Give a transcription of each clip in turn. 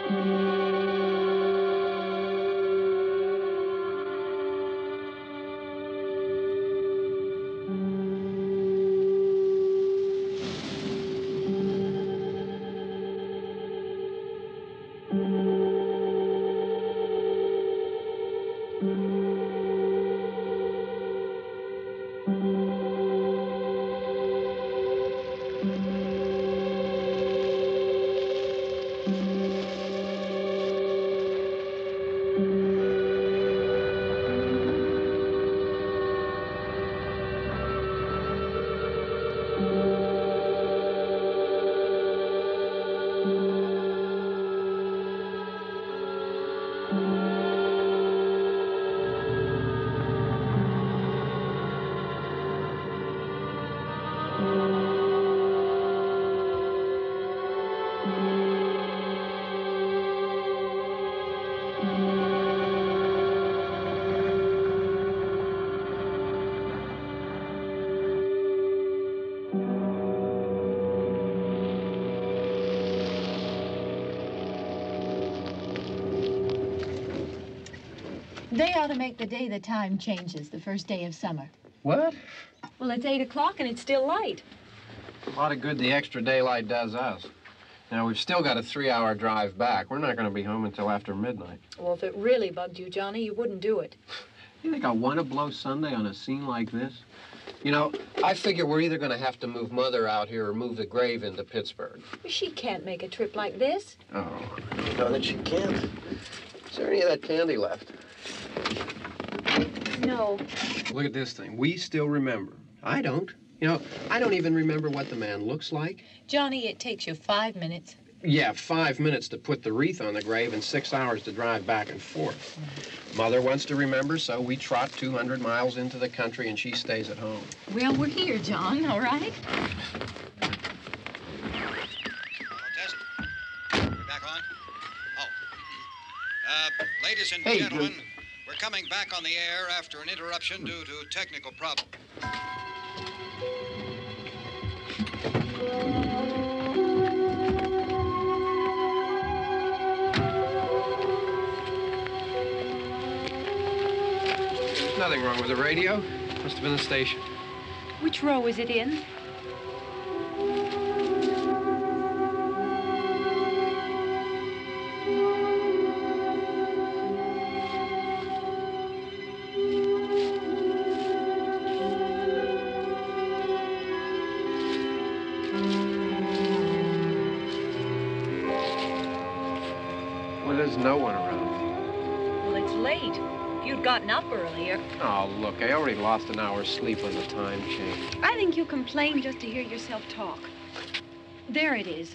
They ought to make the day the time changes, the first day of summer. What? Well, it's 8 o'clock and it's still light. A lot of good the extra daylight does us. Now, we've still got a 3-hour drive back. We're not going to be home until after midnight. Well, if it really bugged you, Johnny, you wouldn't do it. You think I want to blow Sunday on a scene like this? You know, I figure we're either going to have to move Mother out here or move the grave into Pittsburgh. She can't make a trip like this. Oh, you know that she can't. Is there any of that candy left? No. Look at this thing. We still remember. I don't. You know, I don't even remember what the man looks like. Johnny, it takes you 5 minutes. Yeah, 5 minutes to put the wreath on the grave and 6 hours to drive back and forth. Mother wants to remember, so we trot 200 miles into the country and she stays at home. Well, we're here, John, all right? Test. We're back on? Oh. Ladies and gentlemen, we're coming back on the air after an interruption due to technical problem. There's nothing wrong with the radio. Must have been the station. Which row is it in? Well, there's no one around. Well, it's late. If you'd gotten up earlier. Oh, look, I already lost an hour's sleep on the time change. I think you complain just to hear yourself talk. There it is.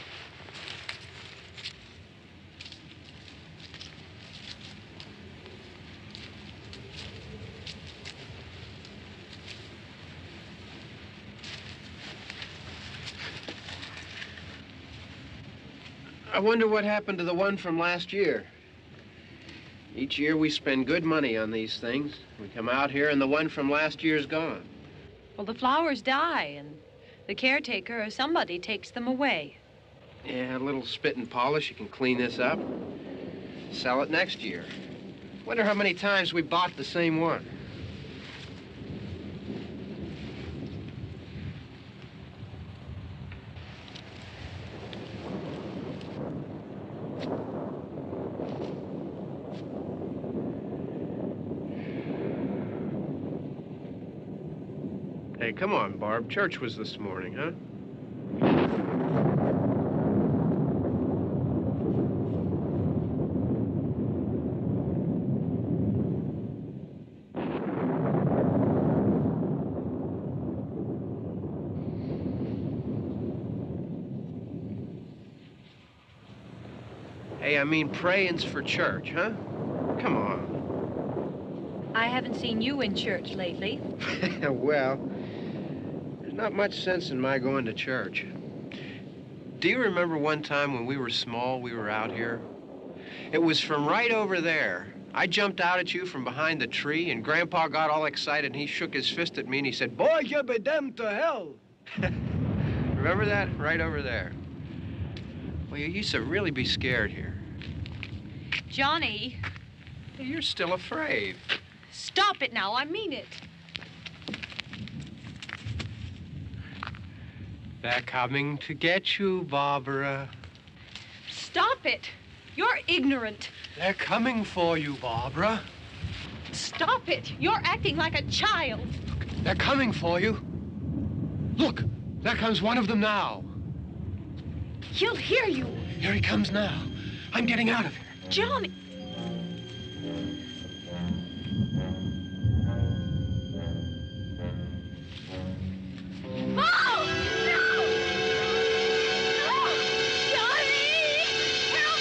I wonder what happened to the one from last year. Each year we spend good money on these things. We come out here and the one from last year's gone. Well, the flowers die and the caretaker or somebody takes them away. Yeah, a little spit and polish, you can clean this up. Sell it next year. Wonder how many times we bought the same one. Hey, come on, Barb. Church was this morning, huh? Hey, I mean, praying's for church, huh? Come on. I haven't seen you in church lately. Well, there's not much sense in my going to church. Do you remember one time when we were small, we were out here? It was from right over there. I jumped out at you from behind the tree, and Grandpa got all excited, and he shook his fist at me, and he said, "Boy, you be damned to hell." Remember that? Right over there. Well, you used to really be scared here. Johnny. You're still afraid. Stop it now. I mean it. They're coming to get you, Barbara. Stop it. You're ignorant. They're coming for you, Barbara. Stop it. You're acting like a child. They're coming for you. Look, there comes one of them now. He'll hear you. Here he comes now. I'm getting out of here. Johnny. Oh! No! No! Johnny! Help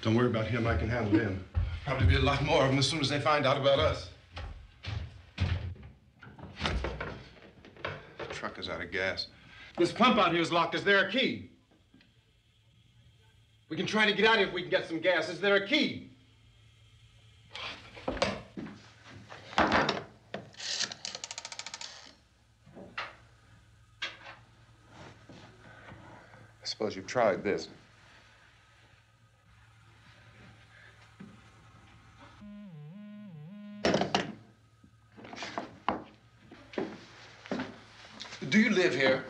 Don't worry about him. I can handle him. Probably be a lot more of them as soon as they find out about us. The truck is out of gas. This pump out here is locked. Is there a key? We can try to get out here if we can get some gas. Is there a key? I suppose you've tried this. Do you live here?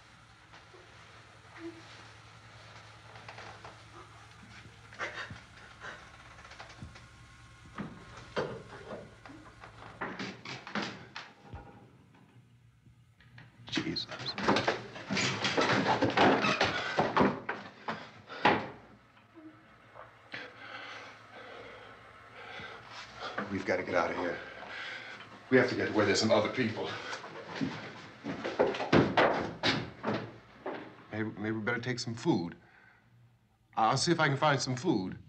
Jesus. We've got to get out of here. We have to get where there's some other people. Maybe we better take some food. I'll see if I can find some food.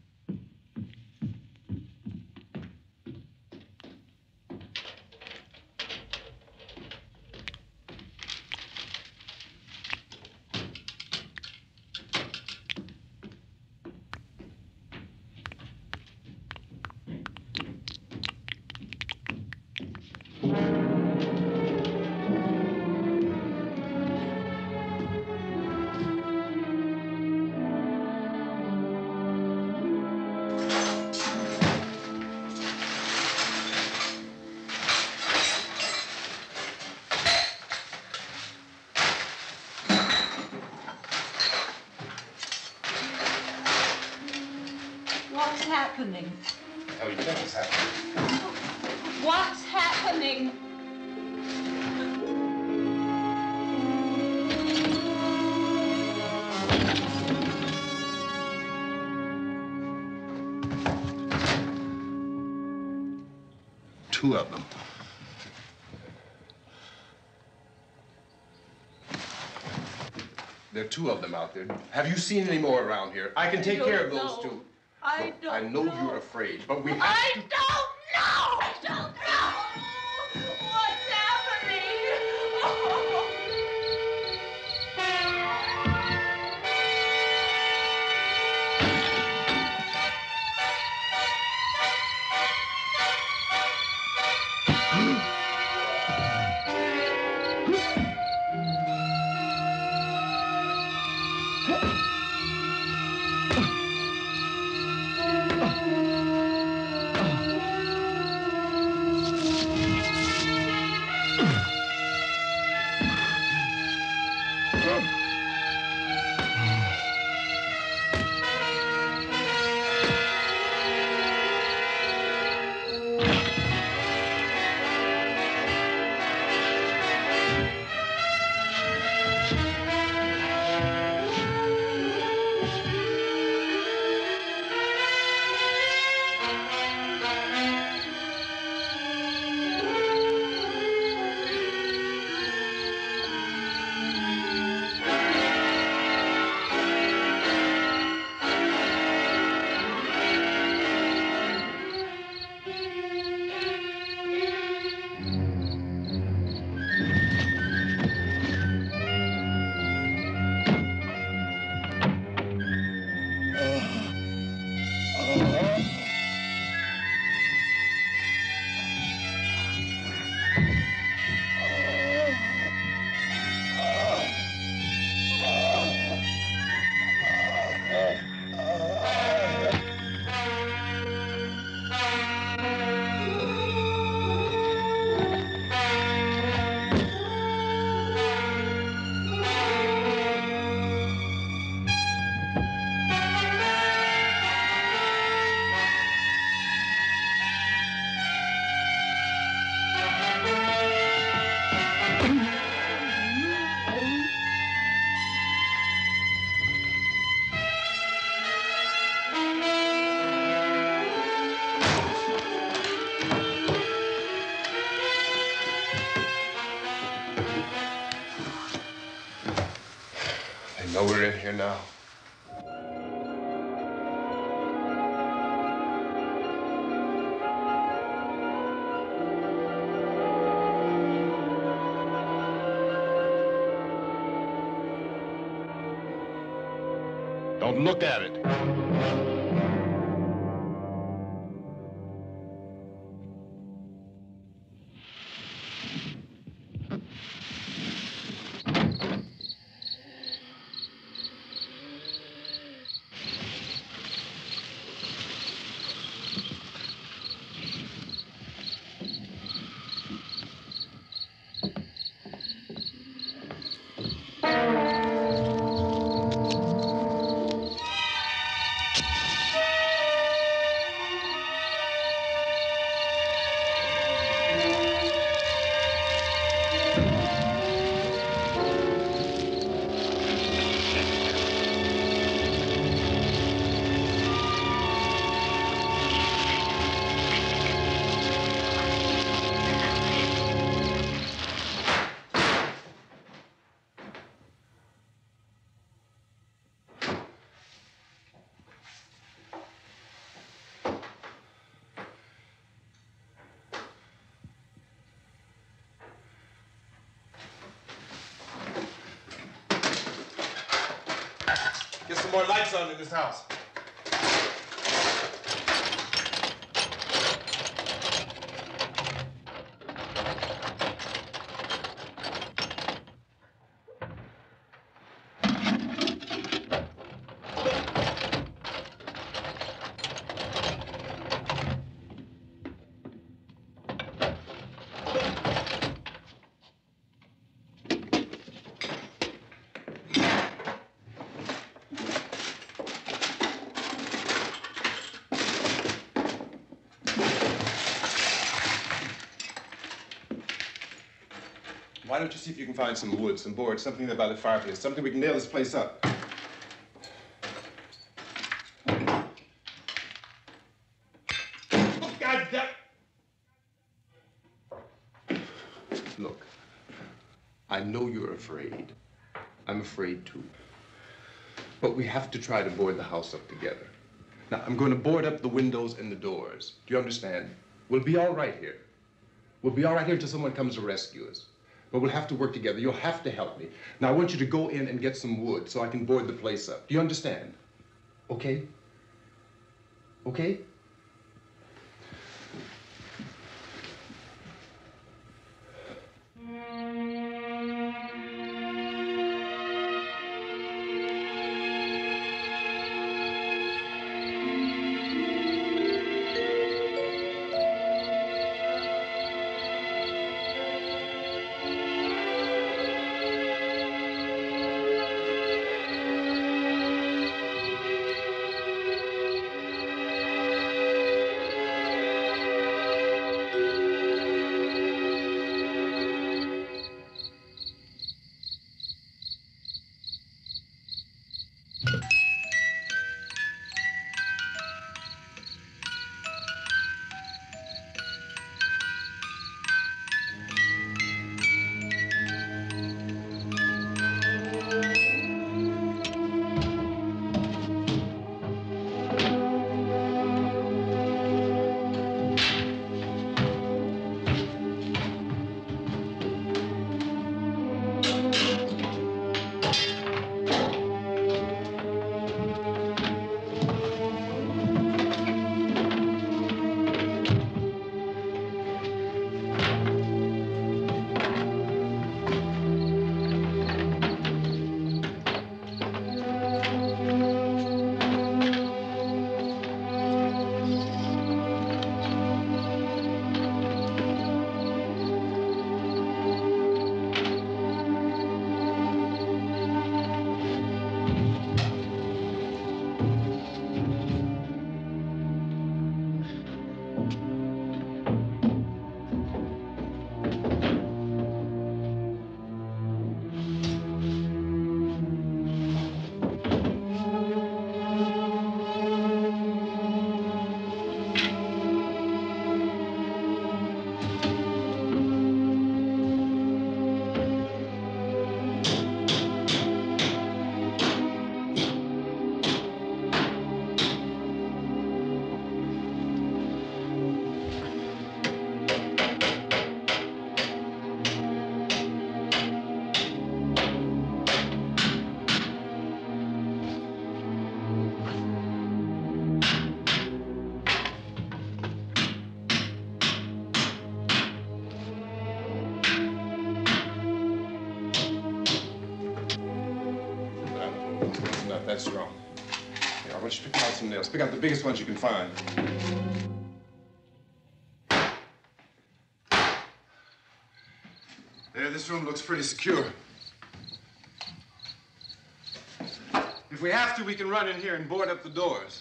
What's happening? Oh, you think it's happening? What's happening? Two of them. There are two of them out there. Have you seen any more around here? I can take care of those two. I don't I know you're afraid, but we have to... I don't know! I don't know! What's happening? I know we're in here now. Don't look at it. Get some more lights on in this house. Why don't you see if you can find some wood, some board, something there by the fireplace, something we can nail this place up. God damn! Look, I know you're afraid. I'm afraid too. But we have to try to board the house up together. Now, I'm going to board up the windows and the doors. Do you understand? We'll be all right here. We'll be all right here until someone comes to rescue us. But we'll have to work together. You'll have to help me. Now, I want you to go in and get some wood so I can board the place up. Do you understand? Okay? Okay? That's wrong. Here, I want you to pick out some nails. Pick out the biggest ones you can find. There, this room looks pretty secure. If we have to, we can run in here and board up the doors.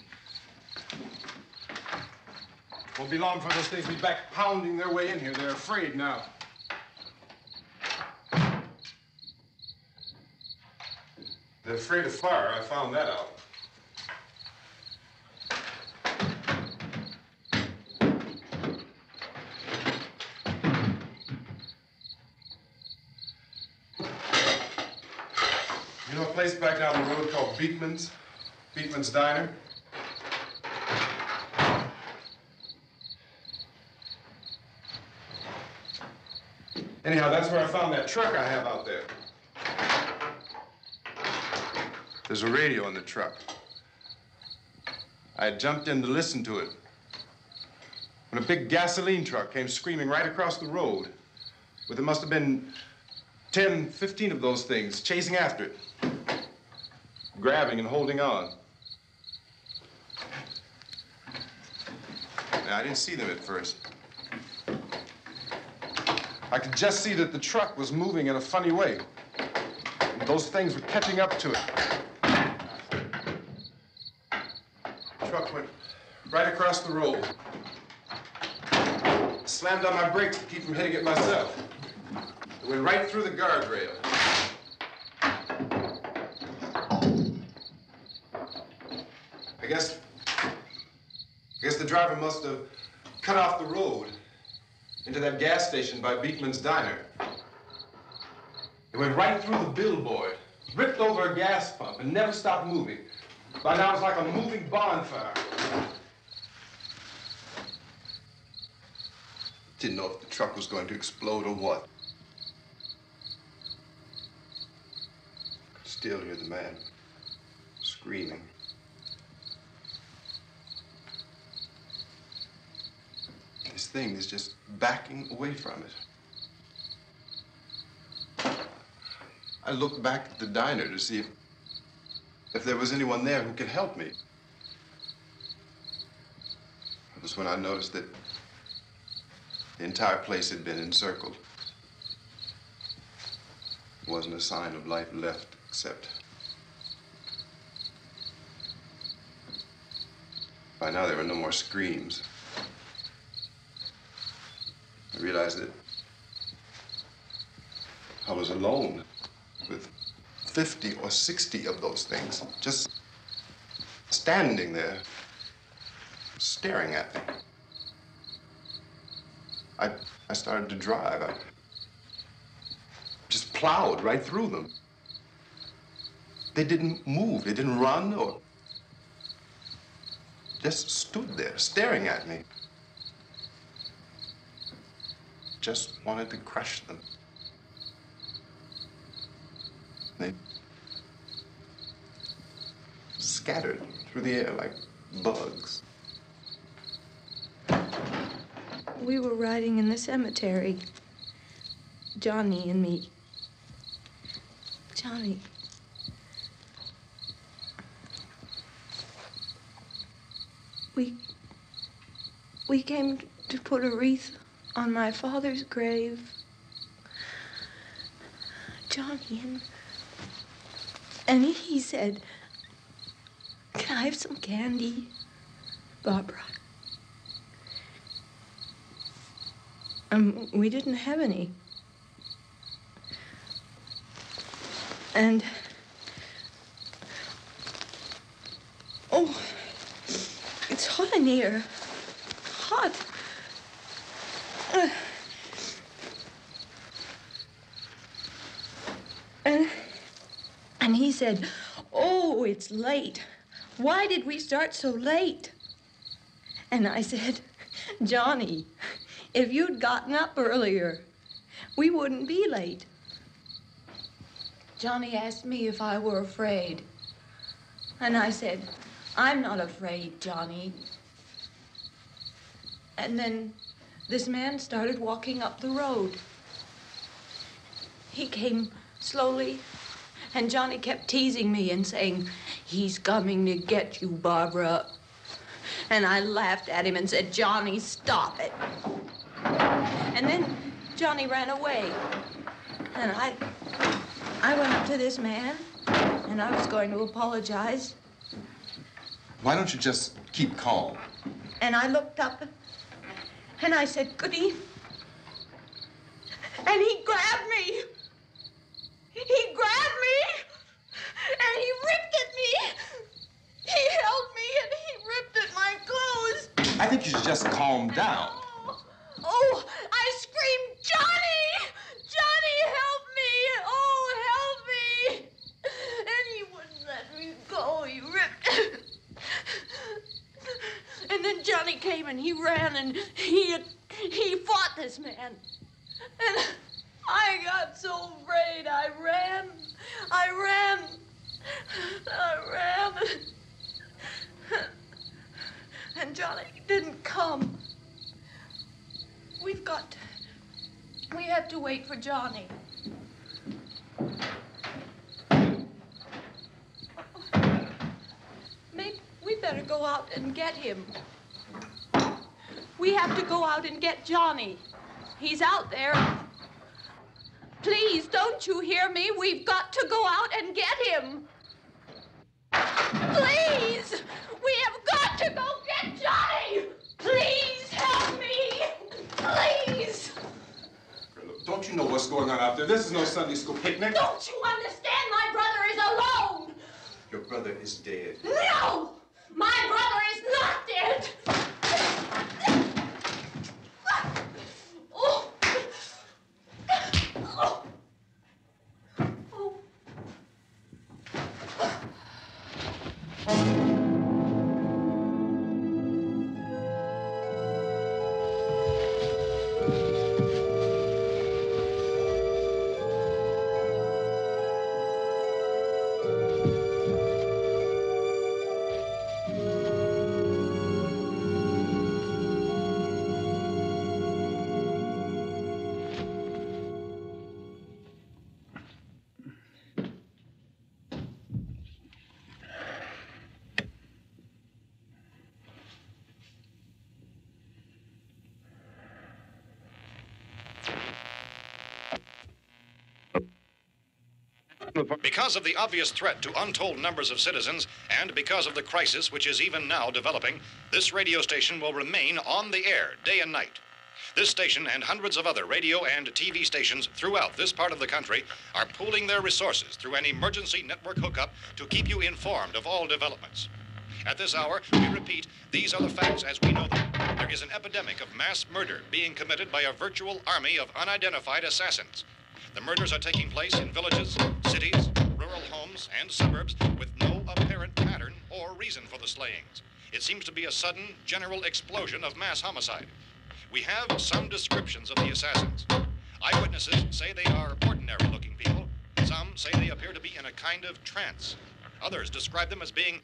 Won't be long for those things to be back pounding their way in here. They're afraid now. They're afraid of fire. I found that out. You know a place back down the road called Beekman's? Beekman's Diner? Anyhow, that's where I found that truck I have out there. There's a radio in the truck. I had jumped in to listen to it when a big gasoline truck came screaming right across the road. Well, there must have been 10, 15 of those things chasing after it, grabbing and holding on. Now, I didn't see them at first. I could just see that the truck was moving in a funny way. And those things were catching up to it. The truck went right across the road. Slammed on my brakes to keep from hitting it myself. It went right through the guardrail. I guess the driver must have cut off the road into that gas station by Beekman's Diner. It went right through the billboard, ripped over a gas pump, and never stopped moving. By now, it's like a moving bonfire. Didn't know if the truck was going to explode or what. Could still hear the man screaming. This thing is just backing away from it. I looked back at the diner to see if there was anyone there who could help me. It was when I noticed that the entire place had been encircled. There wasn't a sign of life left except by now there were no more screams. I realized that I was alone with 50 or 60 of those things, just standing there, staring at me. I started to drive. I just plowed right through them. They didn't move, they didn't run or just stood there, staring at me. Just wanted to crush them. They scattered through the air like bugs. We were riding in the cemetery, Johnny and me. Johnny. We came to put a wreath on my father's grave. Johnny, and he said, "Can I have some candy, Barbara?" We didn't have any. And, oh, it's hot in here. Hot. And he said, "Oh, it's late. Why did we start so late?" And I said, "Johnny, if you'd gotten up earlier, we wouldn't be late." Johnny asked me if I were afraid. And I said, "I'm not afraid, Johnny." And then this man started walking up the road. He came slowly And Johnny kept teasing me and saying, "He's coming to get you, Barbara." And I laughed at him and said, "Johnny, stop it." And then Johnny ran away. And I went up to this man, and I was going to apologize. Why don't you just keep calm? And I looked up, and I said, "Good evening." And he grabbed me. He grabbed me, and he ripped at me. He held me, and he ripped at my clothes. I think you should just calm down. Oh, I screamed, "Johnny! Johnny, help me! Oh, help me!" And he wouldn't let me go. He ripped. And then Johnny came and he ran and he fought this man. And I got so afraid. I ran. And Johnny didn't come. We have to wait for Johnny. Maybe we better go out and get him. We have to go out and get Johnny. He's out there. Please, don't you hear me? We've got to go out and get him. Please! We have got to go get Johnny! Please help me! Please! Don't you know what's going on out there? This is no Sunday school picnic. Don't you understand? My brother is alone! Your brother is dead. No! My brother is not dead! Oh. Oh. Oh. Because of the obvious threat to untold numbers of citizens, and because of the crisis which is even now developing, this radio station will remain on the air day and night. This station and hundreds of other radio and TV stations throughout this part of the country are pooling their resources through an emergency network hookup to keep you informed of all developments. At this hour, we repeat, these are the facts as we know them. There is an epidemic of mass murder being committed by a virtual army of unidentified assassins. The murders are taking place in villages, cities, rural homes, and suburbs with no apparent pattern or reason for the slayings. It seems to be a sudden, general explosion of mass homicide. We have some descriptions of the assassins. Eyewitnesses say they are ordinary-looking people. Some say they appear to be in a kind of trance. Others describe them as being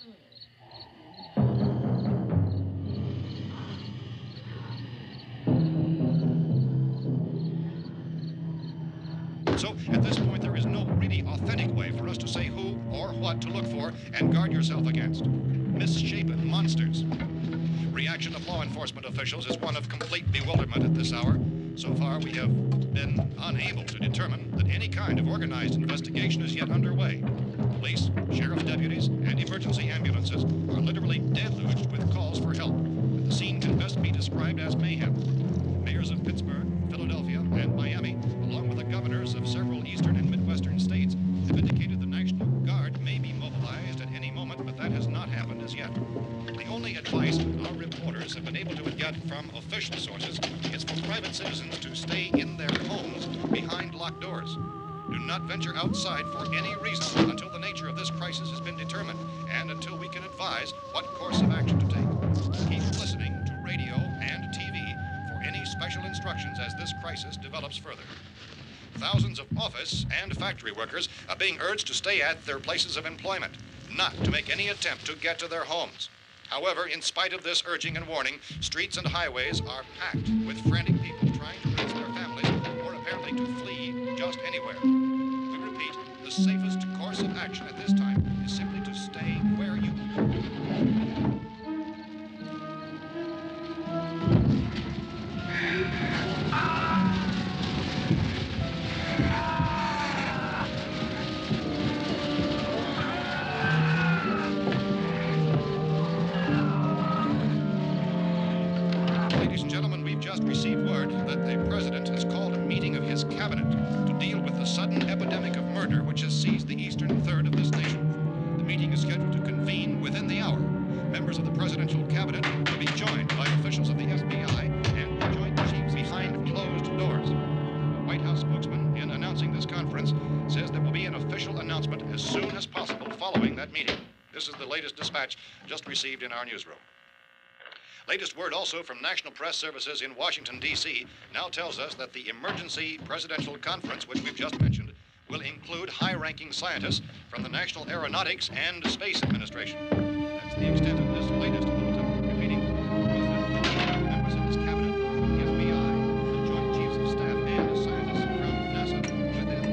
So, at this point, there is no really authentic way for us to say who or what to look for and guard yourself against. Misshapen monsters. Reaction of law enforcement officials is one of complete bewilderment at this hour. So far, we have been unable to determine that any kind of organized investigation is yet underway. Police, sheriff's deputies, and emergency ambulances are literally deluged with calls for help. The scene can best be described as mayhem. Mayors of Pittsburgh, Philadelphia, and Miami, along with the governors of several eastern and midwestern states, have indicated the National Guard may be mobilized at any moment, but that has not happened as yet. The only advice our reporters have been able to get from official sources is for private citizens to stay in their homes behind locked doors. Do not venture outside for any reason until the nature of this crisis has been determined and until we can advise what course of action to take. Keep listening to radio and TV for any special instructions as this crisis develops further. Thousands of office and factory workers are being urged to stay at their places of employment, not to make any attempt to get to their homes. However, in spite of this urging and warning, streets and highways are packed with frantic people trying to reach their families or apparently to flee just anywhere. We repeat, the safest course of action at this time is simply to stay where you are. Ladies and gentlemen, we've just received word that the President has called a meeting of his cabinet to deal with the sudden epidemic of murder which has seized the eastern third of this nation. The meeting is scheduled to convene within the hour. Members of the presidential cabinet will be joined by officials of the FBI and the Joint Chiefs behind closed doors. The White House spokesman, in announcing this conference, says there will be an official announcement as soon as possible following that meeting. This is the latest dispatch just received in our newsroom. Latest word also from National Press Services in Washington, D.C. now tells us that the emergency presidential conference, which we've just mentioned, will include high-ranking scientists from the National Aeronautics and Space Administration. That's the extent of this latest bulletin. Repeating, the President, members of his cabinet, the FBI, the Joint Chiefs of Staff, and scientists from NASA within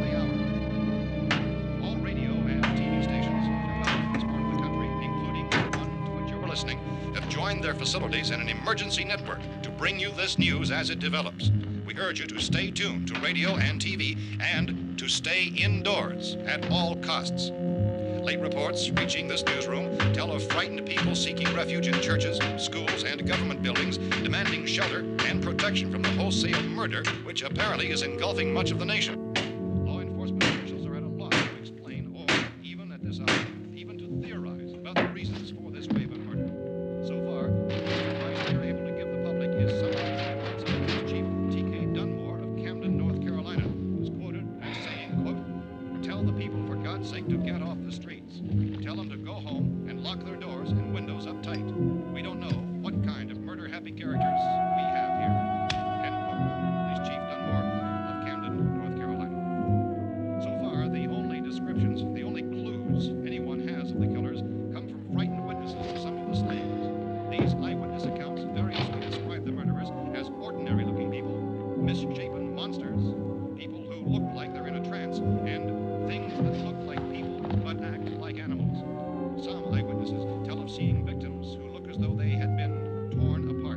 the hour. All radio and TV stations throughout this part of the country, including the one to which you were listening, have joined their facilities in an emergency network to bring you this news as it develops. We urge you to stay tuned to radio and TV and to stay indoors at all costs. Late reports reaching this newsroom tell of frightened people seeking refuge in churches, schools, and government buildings, demanding shelter and protection from the wholesale murder which apparently is engulfing much of the nation. Law enforcement officials are at a loss to explain or, even at this hour, even to theorize about the reasons for this wave of murder. So far, the advice they're able to give the public is something like Police Chief T.K. Dunmore of Camden, North Carolina, who's quoted as saying, quote, "Tell the people, for God's sake, to get off the streets. Tell them to go home and lock their doors and windows up tight. We don't know what kind of murder-happy characters we have here." End quote. Police Chief Dunmore of Camden, North Carolina. So far, the only descriptions, the only clues anyone has of the killers come from frightened witnesses of some of the slayings. These eyewitness accounts variously describe the murderers as ordinary-looking people, misshapen monsters, people who look like they're in a trance, and things that look like people but act like animals. Some eyewitnesses tell of seeing victims who look as though they had been torn apart.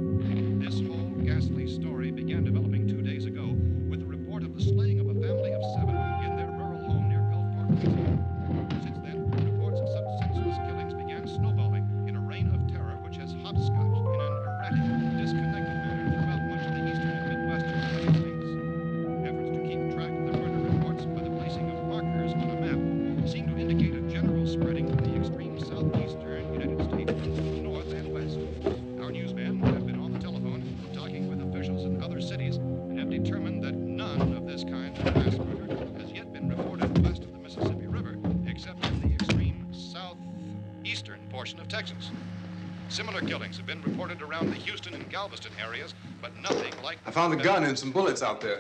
This whole ghastly story began developing 2 days ago with the report of the slaying of a family of 7 in their rural home near Gulfport, Louisiana. Since then, reports of such senseless killings began snowballing in a reign of terror which has hopscotched in an erratic, disconnected manner throughout much of the eastern and midwestern United States. Efforts to keep track of the murder reports by the placing of markers on a map seem to indicate a general spreading from the extreme southeastern United States to the north and west. Our newsmen have been on the telephone talking with officials in other cities and have determined that none of this kind of mass murder has yet been reported west of the Mississippi River, except in the extreme southeastern portion of Texas. Similar killings have been reported around the Houston and Galveston areas, but nothing like... I found a gun and some bullets out there.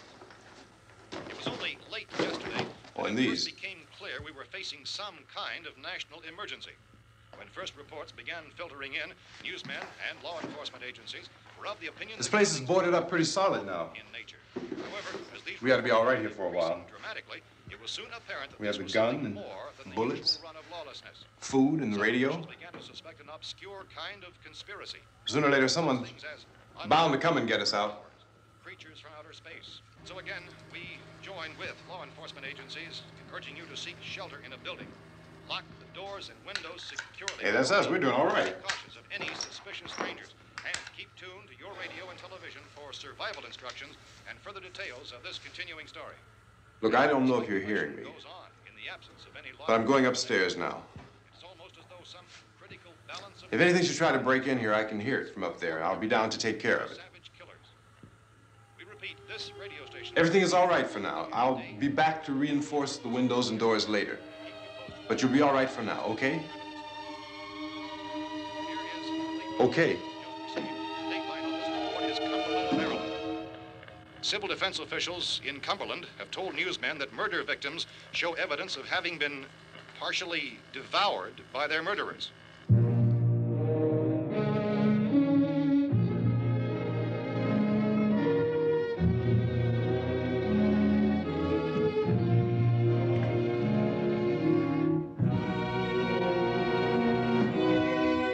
It was only late yesterday Oh, that and it these. first became clear we were facing some kind of national emergency. When first reports began filtering in, newsmen and law enforcement agencies were of the opinion This that place is things boarded were up pretty solid now. in nature. However, as these We ought to be all right reports here for a while. increased dramatically, it was soon apparent that We have this the was gun something and more than the bullets, usual run of lawlessness. Food and the Some radio. officials began to suspect an obscure kind of conspiracy. Sooner or later, someone's Things as bound to come and get us out. creatures from outer space. So again, we join with law enforcement agencies, urging you to seek shelter in a building. Lock the doors and windows securely. Hey, that's us. We're doing all right. Cautious of any suspicious strangers. And keep tuned to your radio and television for survival instructions and further details of this continuing story. Look, I don't know if you're hearing me, Goes on in the absence of any law. but I'm going upstairs now. It's almost as though some critical balance of If anything should try to break in here, I can hear it from up there. I'll be down to take care of it. savage killers. We repeat, this radio station. Everything is all right for now. I'll be back to reinforce the windows and doors later. But you'll be all right for now, okay? Okay. Dateline on this report is Cumberland, Maryland. Civil defense officials in Cumberland have told newsmen that murder victims show evidence of having been partially devoured by their murderers.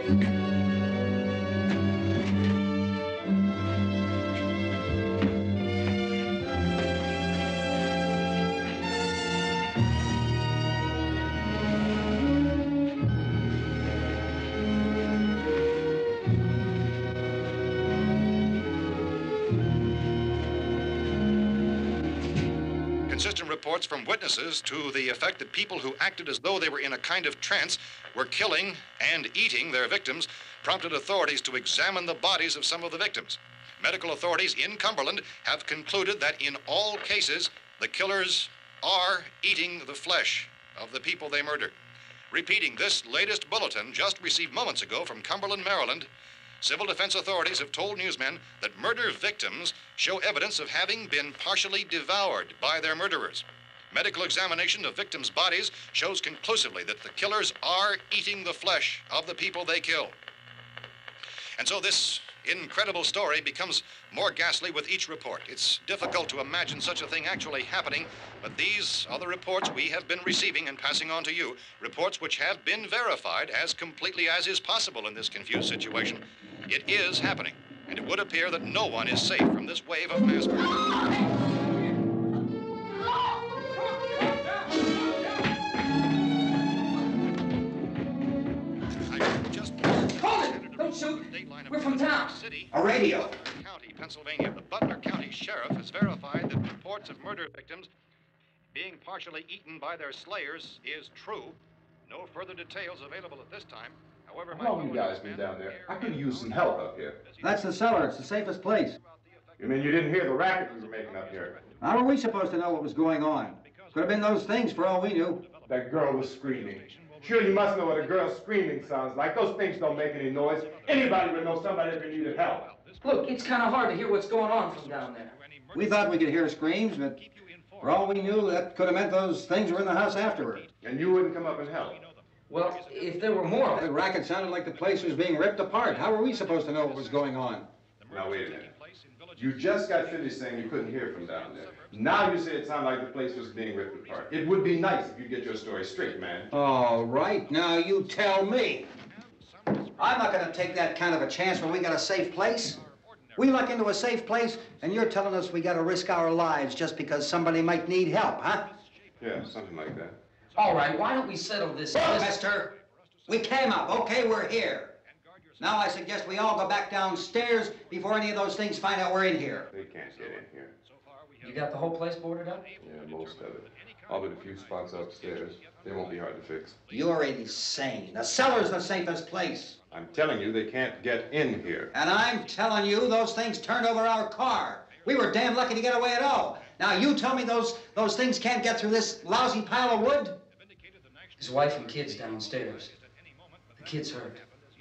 Consistent reports from witnesses to the effect that people who acted as though they were in a kind of trance were killing and eating their victims prompted authorities to examine the bodies of some of the victims. Medical authorities in Cumberland have concluded that in all cases, the killers are eating the flesh of the people they murdered. Repeating this latest bulletin just received moments ago from Cumberland, Maryland, civil defense authorities have told newsmen that murder victims show evidence of having been partially devoured by their murderers. Medical examination of victims' bodies shows conclusively that the killers are eating the flesh of the people they kill. And so this incredible story becomes more ghastly with each report. It's difficult to imagine such a thing actually happening, but these are the reports we have been receiving and passing on to you, reports which have been verified as completely as is possible in this confused situation. It is happening, and it would appear that no one is safe from this wave of mass murder. Don't shoot. We're from town. A radio. County, Pennsylvania. The Butler County Sheriff has verified that reports of murder victims being partially eaten by their slayers is true. No further details available at this time. However, how long have you guys been down there? I could use some help up here. That's the cellar. It's the safest place. You mean you didn't hear the racket we were making up here? How were we supposed to know what was going on? Could have been those things for all we knew. That girl was screaming. Sure, you must know what a girl screaming sounds like. Those things don't make any noise. Anybody would know somebody ever needed help. Look, it's kind of hard to hear what's going on from down there. We thought we could hear screams, but for all we knew, that could have meant those things were in the house afterward. And you wouldn't come up and help? Well, if there were more... The racket sounded like the place was being ripped apart. How were we supposed to know what was going on? Now, wait a minute. You just got finished saying you couldn't hear from down there. Now you say it sounded like the place was being ripped apart. It would be nice if you get your story straight, man. All right, now you tell me. I'm not going to take that kind of a chance when we got a safe place. We luck into a safe place, and you're telling us we got to risk our lives just because somebody might need help, huh? Yeah, something like that. All right, why don't we settle this? Mister, we came up. Okay, we're here. Now I suggest we all go back downstairs before any of those things find out we're in here. They can't get in here. You got the whole place boarded up? Yeah, most of it. All but a few spots upstairs. They won't be hard to fix. You're insane. The cellar's the safest place. I'm telling you, they can't get in here. And I'm telling you, those things turned over our car. We were damn lucky to get away at all. Now you tell me those things can't get through this lousy pile of wood? His wife and kids downstairs. The kid's hurt.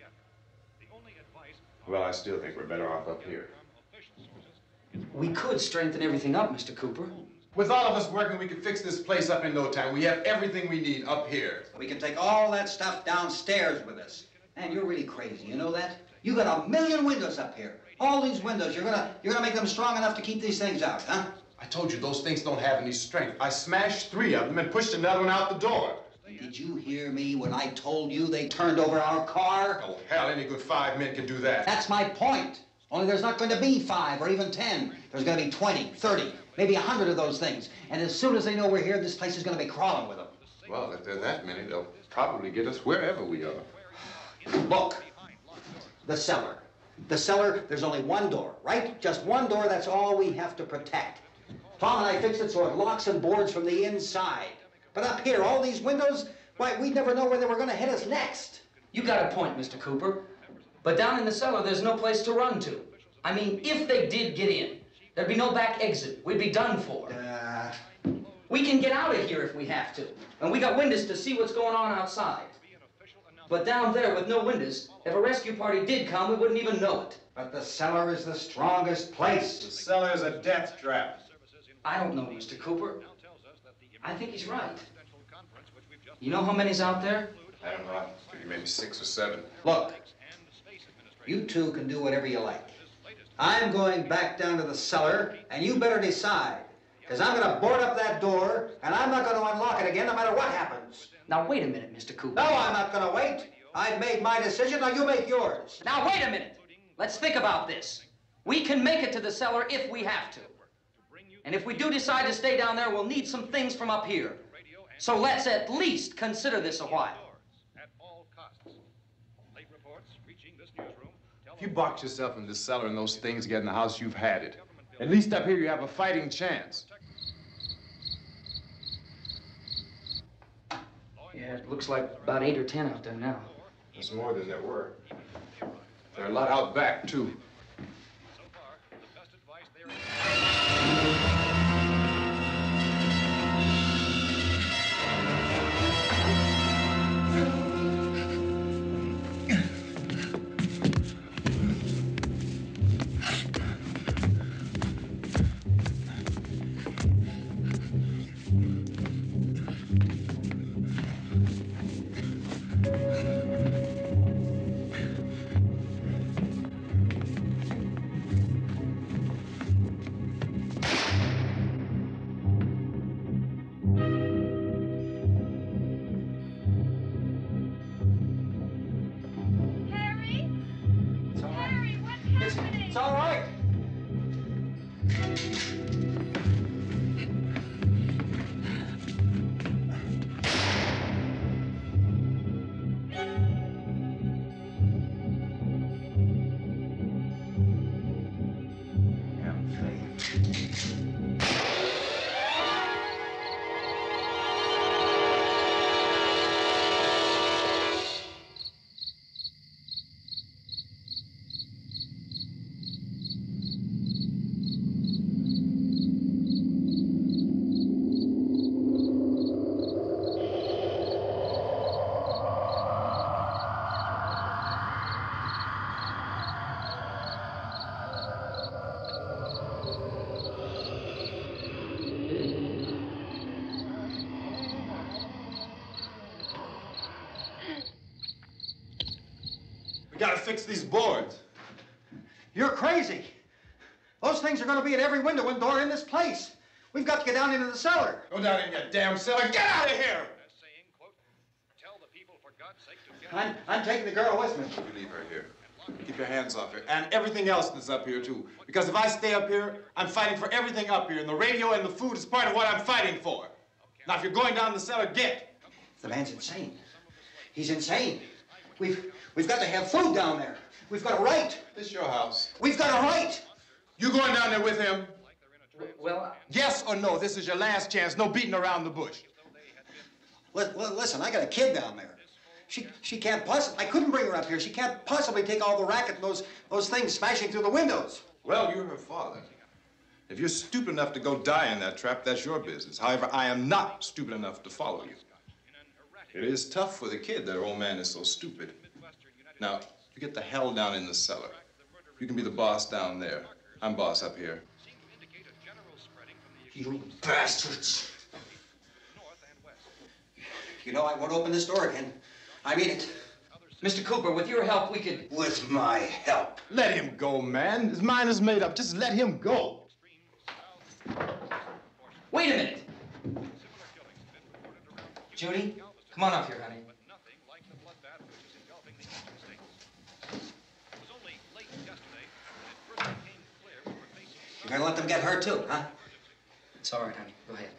Well, I still think we're better off up here. We could strengthen everything up, Mr. Cooper. With all of us working, we could fix this place up in no time. We have everything we need up here. We can take all that stuff downstairs with us. Man, you're really crazy, you know that? You got 1,000,000 windows up here. All these windows, you're gonna make them strong enough to keep these things out, huh? I told you those things don't have any strength. I smashed 3 of them and pushed another one out the door. Did you hear me when I told you they turned over our car? Oh, hell, any good 5 men can do that. That's my point. Only there's not going to be 5 or even 10. There's going to be 20, 30, maybe 100 of those things. And as soon as they know we're here, this place is going to be crawling with them. Well, if there are that many, they'll probably get us wherever we are. Look, the cellar. The cellar, there's only one door, right? Just one door, that's all we have to protect. Tom and I fixed it so it locks and boards from the inside. But up here, all these windows, why, we'd never know where they were going to hit us next. You got a point, Mr. Cooper. But down in the cellar, there's no place to run to. I mean, if they did get in, there'd be no back exit. We'd be done for. We can get out of here if we have to. And we got windows to see what's going on outside. But down there with no windows, if a rescue party did come, we wouldn't even know it. But the cellar is the strongest place. The cellar is a death trap. I don't know, Mr. Cooper. I think he's right. You know how many's out there? I don't know. Maybe 6 or 7. Look, you two can do whatever you like. I'm going back down to the cellar, and you better decide. Because I'm going to board up that door, and I'm not going to unlock it again no matter what happens. Now, wait a minute, Mr. Cooper. No, I'm not going to wait. I've made my decision, now you make yours. Now, wait a minute. Let's think about this. We can make it to the cellar if we have to. And if we do decide to stay down there, we'll need some things from up here. So let's at least consider this a while. If you box yourself in this cellar and those things get in the house, you've had it. At least up here you have a fighting chance. Yeah, it looks like about 8 or 10 out there now. There's more than there were. There are a lot out back, too. It's all right. We gotta fix these boards. You're crazy. Those things are going to be at every window and door in this place. We've got to get down into the cellar. Go down in your damn cellar. Get out of here! I'm taking the girl with me. You leave her here. Keep your hands off her. And everything else that's up here, too. Because if I stay up here, I'm fighting for everything up here. And the radio and the food is part of what I'm fighting for. Now, if you're going down the cellar, get. The man's insane. He's insane. We've got to have food down there. We've got a right. This is your house. We've got a right. You going down there with him? Well, Yes or no? This is your last chance. No beating around the bush. Listen, I got a kid down there. She can't possibly, I couldn't bring her up here. She can't possibly take all the racket and those things smashing through the windows. Well, you're her father. If you're stupid enough to go die in that trap, that's your business. However, I am not stupid enough to follow you. It is tough for the kid that her old man is so stupid. Now, you get the hell down in the cellar. You can be the boss down there. I'm boss up here. You bastards. You know, I won't open this door again. I mean it. Mr. Cooper, with your help, we could... With my help. Let him go, man. His mind is made up. Just let him go. Wait a minute. Judy, come on up here, honey. You're gonna let them get hurt too, huh? It's all right, honey. Go ahead.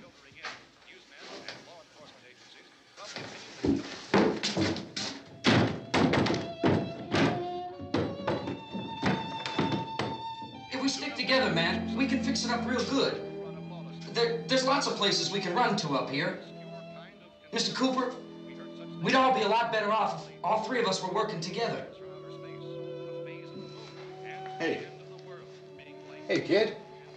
If we stick together, man, we can fix it up real good. There's lots of places we can run to up here. Mr. Cooper, we'd all be a lot better off if all three of us were working together. Hey. Hey, kid.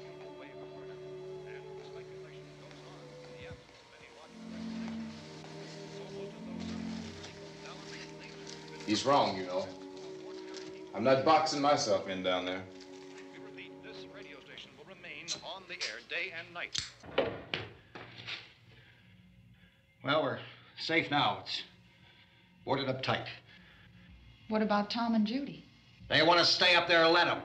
He's wrong, you know. I'm not boxing myself in down there. We repeat, this radio station will remain on the air day and night. Well, we're safe now. It's boarded up tight. What about Tom and Judy? They want to stay up there, let them.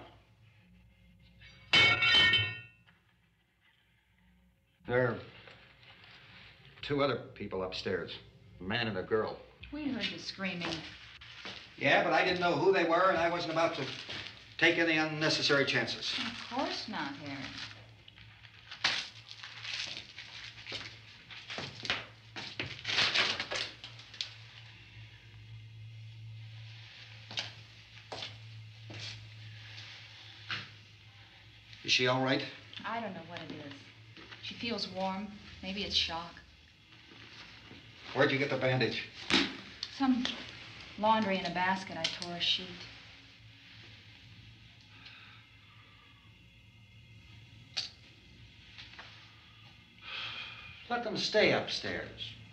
There are two other people upstairs, a man and a girl. We heard the screaming. Yeah, but I didn't know who they were, and I wasn't about to take any unnecessary chances. Of course not, Harry. Is she all right? I don't know what it is. She feels warm. Maybe it's shock. Where'd you get the bandage? Some laundry in a basket. I tore a sheet. Let them stay upstairs.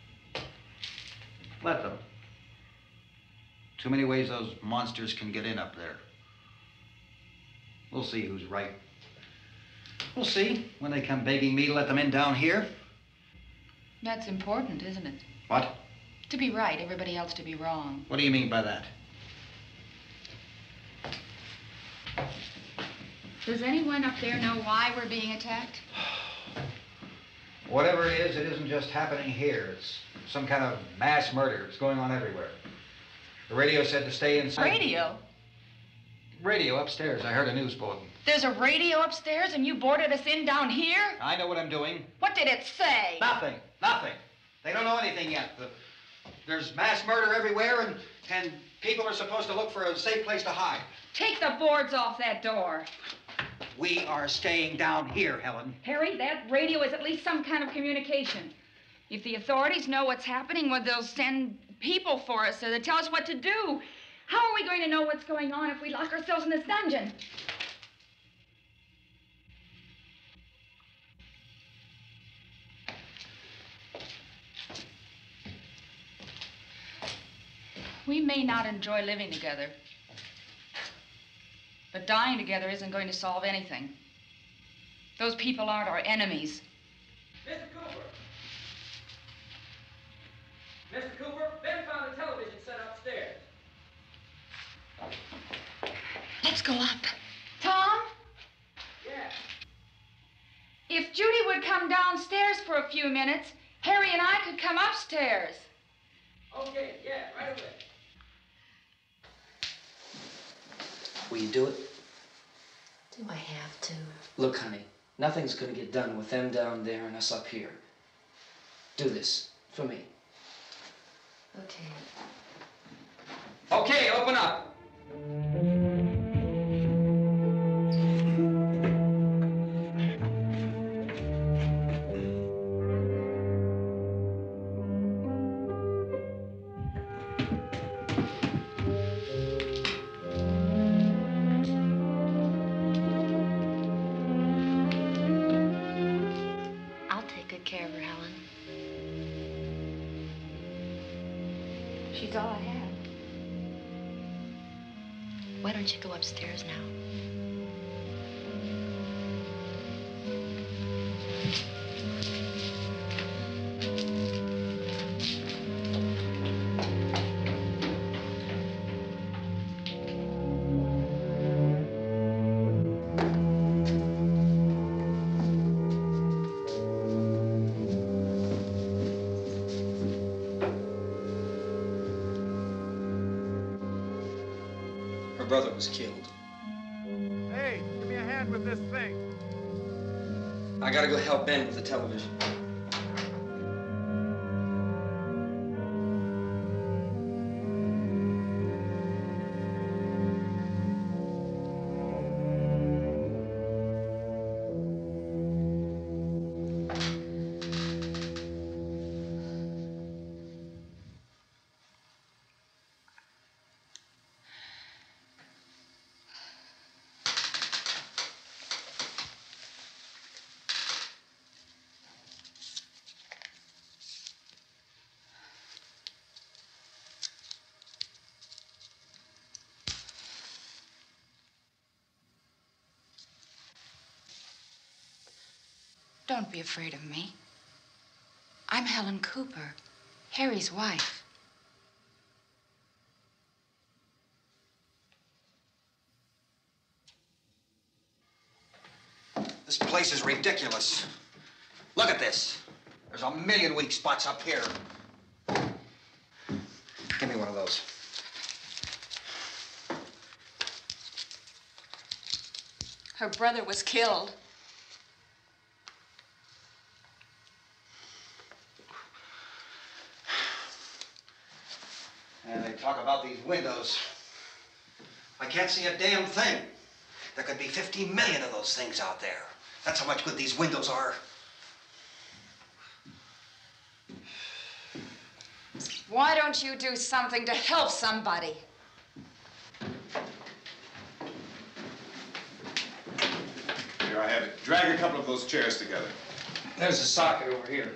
Let them. Too many ways those monsters can get in up there. We'll see who's right. We'll see when they come begging me to let them in down here. That's important, isn't it? What? To be right, everybody else to be wrong. What do you mean by that? Does anyone up there know why we're being attacked? Whatever it isn't just happening here. It's some kind of mass murder. It's going on everywhere. The radio said to stay inside. Radio? Radio upstairs. I heard a news bulletin. There's a radio upstairs and you boarded us in down here? I know what I'm doing. What did it say? Nothing. Nothing. They don't know anything yet. There's mass murder everywhere, and people are supposed to look for a safe place to hide. Take the boards off that door. We are staying down here, Helen. Harry, that radio is at least some kind of communication. If the authorities know what's happening, well, they'll send people for us so they'll tell us what to do. How are we going to know what's going on if we lock ourselves in this dungeon? We may not enjoy living together, but dying together isn't going to solve anything. Those people aren't our enemies. Mr. Cooper! Mr. Cooper, Ben found a television set upstairs. Let's go up. Tom? Yeah. If Judy would come downstairs for a few minutes, Harry and I could come upstairs. Okay, yeah, right away. Will you do it? Do I have to? Look, honey, nothing's gonna get done with them down there and us up here. Do this for me. Okay. Okay, open up. I'll take good care of her, Helen. She's all I have. Why don't you go upstairs now? Her brother was killed. Hey, give me a hand with this thing. I gotta go help Ben with the television. Don't be afraid of me. I'm Helen Cooper, Harry's wife. This place is ridiculous. Look at this. There's a million weak spots up here. windows. Her brother was killed. And they talk about these windows. I can't see a damn thing. There could be 50 million of those things out there. That's how much good these windows are. Why don't you do something to help somebody? Here I have it. Drag a couple of those chairs together. There's a socket over here.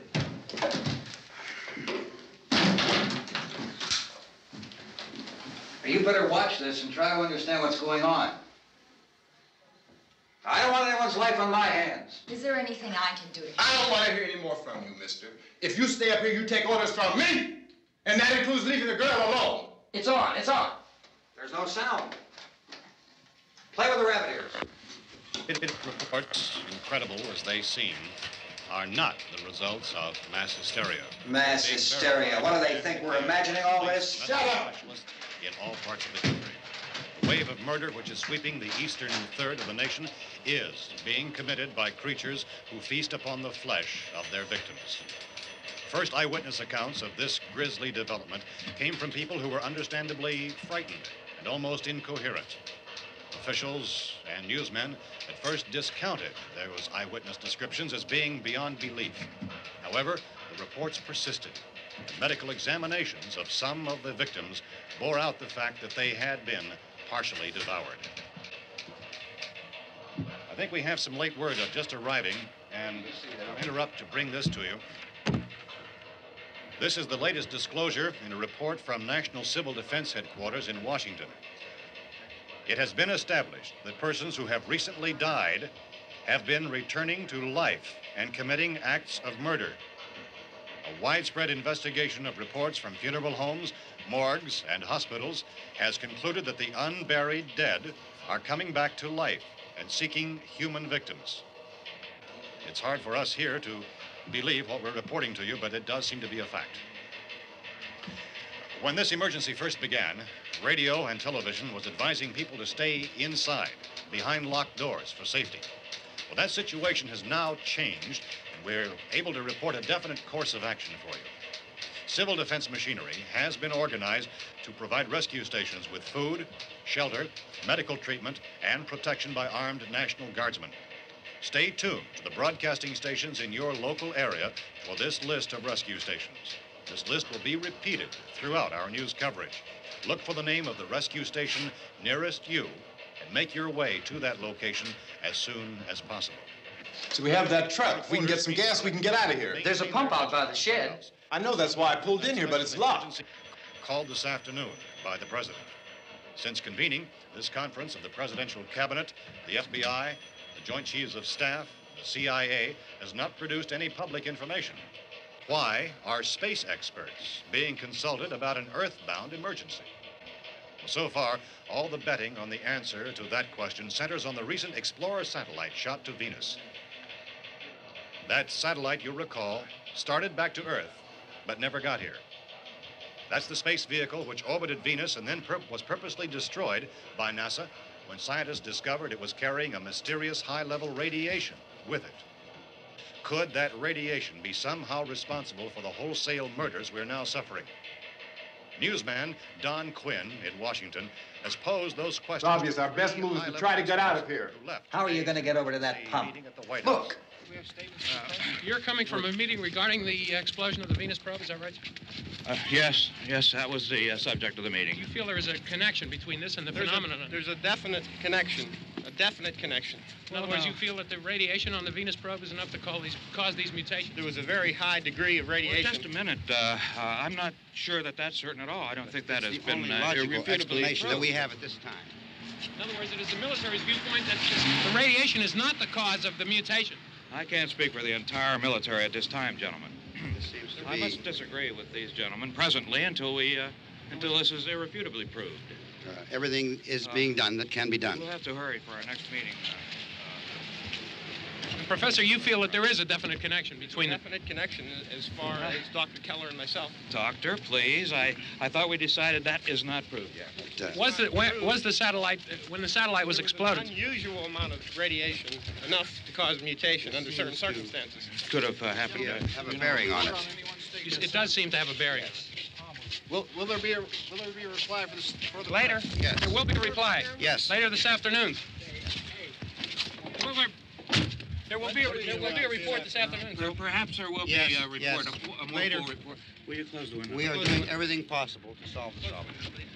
You better watch this and try to understand what's going on. I don't want anyone's life on my hands. Is there anything I can do to help? I don't want to hear any more from you, mister. If you stay up here, you take orders from me. And that includes leaving the girl alone. It's on, it's on. There's no sound. Play with the rabbit ears. Reports, incredible as they seem, are not the results of mass hysteria. Mass hysteria. What do they think? We're imagining all this? Shut up! In all parts of the country. The wave of murder which is sweeping the eastern third of the nation is being committed by creatures who feast upon the flesh of their victims. First eyewitness accounts of this grisly development came from people who were understandably frightened and almost incoherent. Officials and newsmen at first discounted those eyewitness descriptions as being beyond belief. However, the reports persisted. And medical examinations of some of the victims bore out the fact that they had been partially devoured. I think we have some late word just arriving, and I'll interrupt to bring this to you. This is the latest disclosure in a report from National Civil Defense Headquarters in Washington. It has been established that persons who have recently died have been returning to life and committing acts of murder. A widespread investigation of reports from funeral homes, morgues, and hospitals has concluded that the unburied dead are coming back to life and seeking human victims. It's hard for us here to believe what we're reporting to you, but it does seem to be a fact. When this emergency first began, radio and television was advising people to stay inside, behind locked doors for safety. Well, that situation has now changed, and we're able to report a definite course of action for you. Civil defense machinery has been organized to provide rescue stations with food, shelter, medical treatment, and protection by armed National Guardsmen. Stay tuned to the broadcasting stations in your local area for this list of rescue stations. This list will be repeated throughout our news coverage. Look for the name of the rescue station nearest you and make your way to that location as soon as possible. So we have that truck. If we can get some gas, we can get out of here. There's a pump out by the shed. I know, that's why I pulled in here, but it's locked. Called this afternoon by the president. Since convening this conference of the presidential cabinet, the FBI, the Joint Chiefs of Staff, the CIA has not produced any public information. Why are space experts being consulted about an earthbound emergency? So far, all the betting on the answer to that question centers on the recent Explorer satellite shot to Venus. That satellite, you'll recall, started back to Earth, but never got here. That's the space vehicle which orbited Venus and then was purposely destroyed by NASA when scientists discovered it was carrying a mysterious high-level radiation with it. Could that radiation be somehow responsible for the wholesale murders we're now suffering? Newsman Don Quinn in Washington has posed those questions. It's obvious our best move is to try to get out of here. How are you going to get over to that pump? Look. You're coming from a meeting regarding the explosion of the Venus probe, is that right? Yes, that was the subject of the meeting. You feel there is a connection between this and the phenomenon? There's a definite connection. A definite connection. In other words, you feel that the radiation on the Venus probe is enough to cause these mutations? There was a very high degree of radiation. Well, just a minute. I'm not sure that that's certain at all. I don't think that has been logical irrefutably explanation proved. that we have at this time. In other words, it is the military's viewpoint that the radiation is not the cause of the mutation. I can't speak for the entire military at this time, gentlemen. This seems to I be... must disagree with these gentlemen presently until this is irrefutably proved. everything is being done that can be done. We'll have to hurry for our next meeting. Professor, you feel that there is a definite connection between definite connection as far as Dr. Keller and myself. Doctor, please. I thought we decided that is not proved yet. Was the satellite, when the satellite was exploded? An unusual amount of radiation, enough to cause mutation under certain circumstances. Could have happened. Have a bearing on it. It does seem to have a bearing. Will there be a reply for the Later? Yes. There will be a reply. Yes. Later this afternoon. There will be a report this afternoon. Perhaps there will be a report. Yes. A more Later. full report. Will you close the window? We are doing everything possible to solve the problem.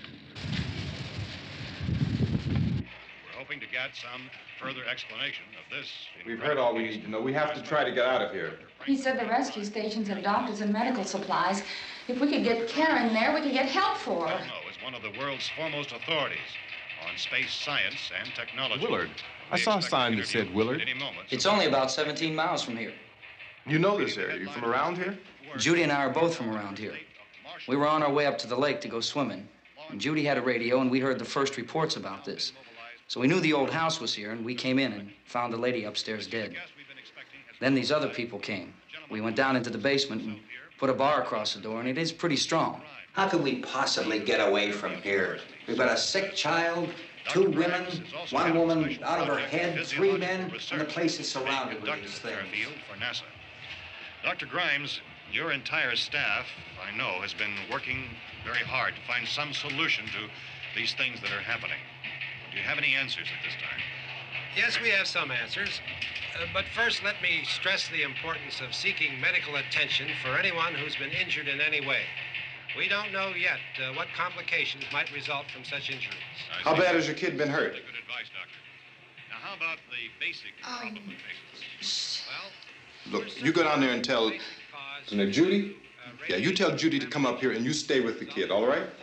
We're hoping to get some further explanation of this. We've heard all we need to know. We have to try to get out of here. He said the rescue stations have doctors and medical supplies. If we could get care in there, we could get help for her. Romero is one of the world's foremost authorities on space science and technology. Willard. I saw a sign that said Willard. It's only about 17 miles from here. You know this area. You from around here? Judy and I are both from around here. We were on our way up to the lake to go swimming, and Judy had a radio, and we heard the first reports about this. So we knew the old house was here, and we came in and found the lady upstairs dead. Then these other people came. We went down into the basement and put a bar across the door, and it is pretty strong. How could we possibly get away from here? We've got a sick child, 2 women, 1 woman out of her head, 3 men, and the place is surrounded with these things. For NASA. Dr. Grimes, your entire staff, I know, has been working very hard to find some solution to these things that are happening. Do you have any answers at this time? Yes, we have some answers. But first, let me stress the importance of seeking medical attention for anyone who's been injured in any way. We don't know yet what complications might result from such injuries. How bad has your kid been hurt? Good advice, Doctor. Now, how about the basic complications? Look, you go down there and tell... Now, Judy? Yeah, you tell Judy to come up here and you stay with the kid, all right?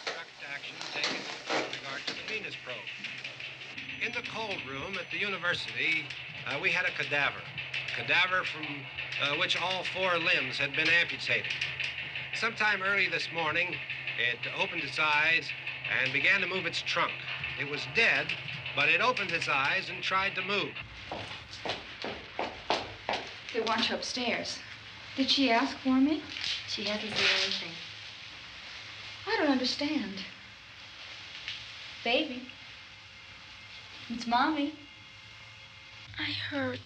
In the cold room at the university, we had a cadaver from which all 4 limbs had been amputated. Sometime early this morning, it opened its eyes and began to move its trunk. It was dead, but it opened its eyes and tried to move. They want you upstairs. Did she ask for me? She hasn't said anything. I don't understand. Baby. It's Mommy. I heard.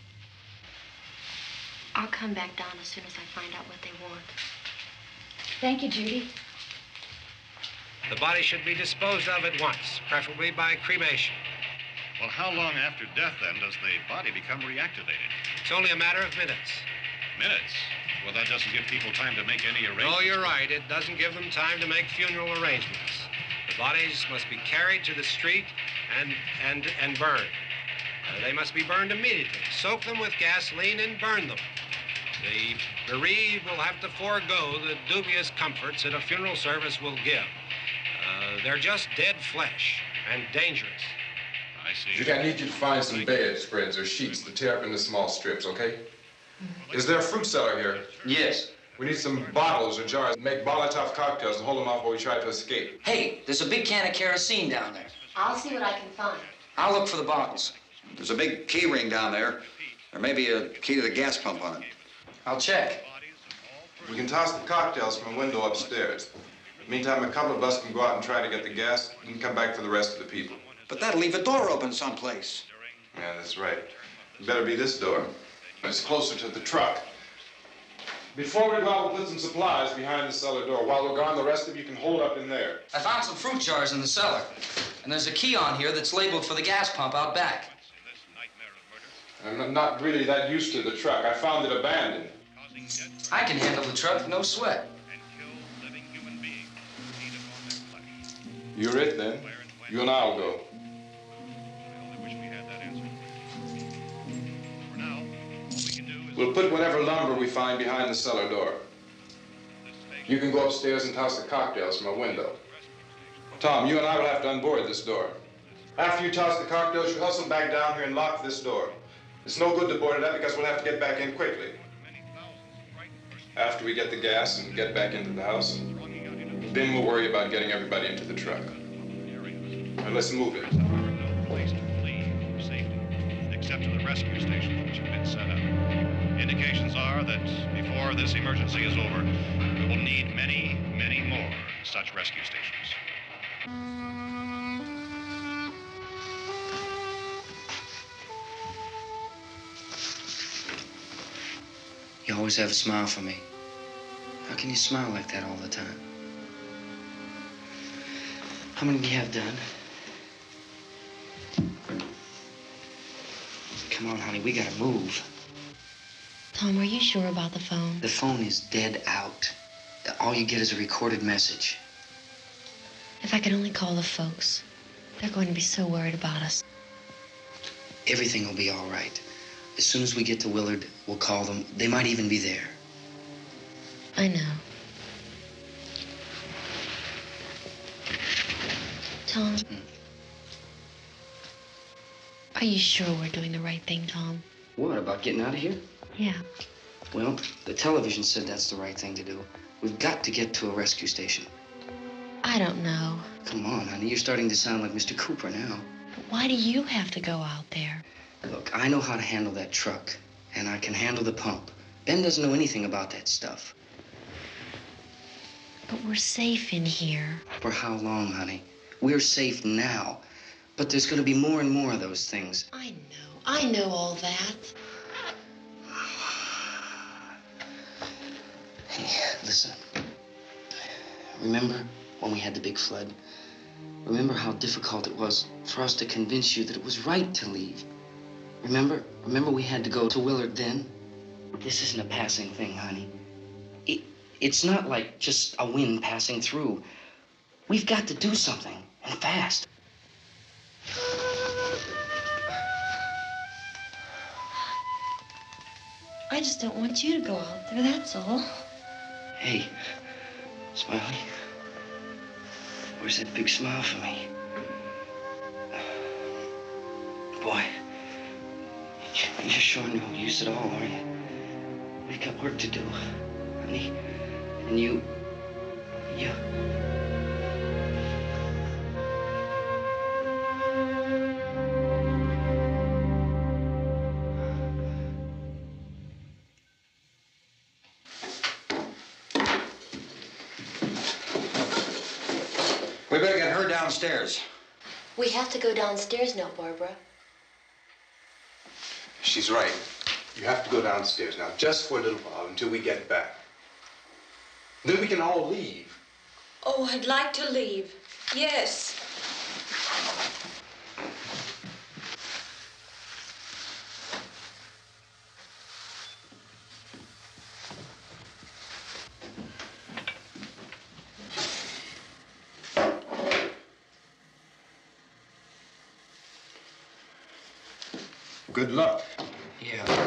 I'll come back down as soon as I find out what they want. Thank you, Judy. The body should be disposed of at once, preferably by cremation. Well, how long after death, then, does the body become reactivated? It's only a matter of minutes. Minutes? Well, that doesn't give people time to make any arrangements. Oh, you're right. It doesn't give them time to make funeral arrangements. The bodies must be carried to the street and burned. They must be burned immediately. Soak them with gasoline and burn them. The bereaved will have to forego the dubious comforts that a funeral service will give. They're just dead flesh and dangerous. I see. Judy, I need you to find some bedspreads or sheets to tear up into small strips, okay? Is there a fruit cellar here? Yes. We need some bottles or jars. Make Molotov cocktails and hold them off while we try to escape. Hey, there's a big can of kerosene down there. I'll see what I can find. I'll look for the bottles. There's a big key ring down there. There may be a key to the gas pump on it. I'll check. We can toss the cocktails from a window upstairs. Meantime, a couple of us can go out and try to get the gas and come back for the rest of the people. But that'll leave a door open someplace. Yeah, that's right. It better be this door. It's closer to the truck. Before we go out, we'll put some supplies behind the cellar door. While we're gone, the rest of you can hold up in there. I found some fruit jars in the cellar. And there's a key on here that's labeled for the gas pump out back. I'm not really that used to the truck. I found it abandoned. I can handle the truck, no sweat. You're it, then. You and I'll go. We'll put whatever lumber we find behind the cellar door. You can go upstairs and toss the cocktails from a window. Tom, you and I will have to unboard this door. After you toss the cocktails, you hustle back down here and lock this door. It's no good to board it up because we'll have to get back in quickly. After we get the gas and get back into the house, then we'll worry about getting everybody into the truck. Now let's move it. Except to the rescue stations which have been set up. Indications are that before this emergency is over, we will need many, many more such rescue stations. You always have a smile for me. How can you smile like that all the time? How many do you have done? Come on, honey, we gotta move. Tom, are you sure about the phone? The phone is dead out. All you get is a recorded message. If I could only call the folks. They're going to be so worried about us. Everything will be all right. As soon as we get to Willard, we'll call them. They might even be there. I know. Tom, are you sure we're doing the right thing, Tom? What, about getting out of here? Yeah. Well, the television said that's the right thing to do. We've got to get to a rescue station. I don't know. Come on, honey, you're starting to sound like Mr. Cooper now. But why do you have to go out there? Look, I know how to handle that truck, and I can handle the pump. Ben doesn't know anything about that stuff. But we're safe in here. For how long, honey? We're safe now. But there's going to be more and more of those things. I know all that. Hey, listen. Remember when we had the big flood? Remember how difficult it was for us to convince you that it was right to leave? Remember we had to go to Willard then? This isn't a passing thing, honey. It's not like just a wind passing through. We've got to do something, and fast. I just don't want you to go out there, that's all. Hey, Smiley, where's that big smile for me? Boy, you're showing no use at all, are you? We've got work to do, honey. And you... We better get her downstairs. We have to go downstairs now, Barbara. She's right. You have to go downstairs now, just for a little while, until we get back. Then we can all leave. Oh, I'd like to leave. Yes. Good luck. Yeah.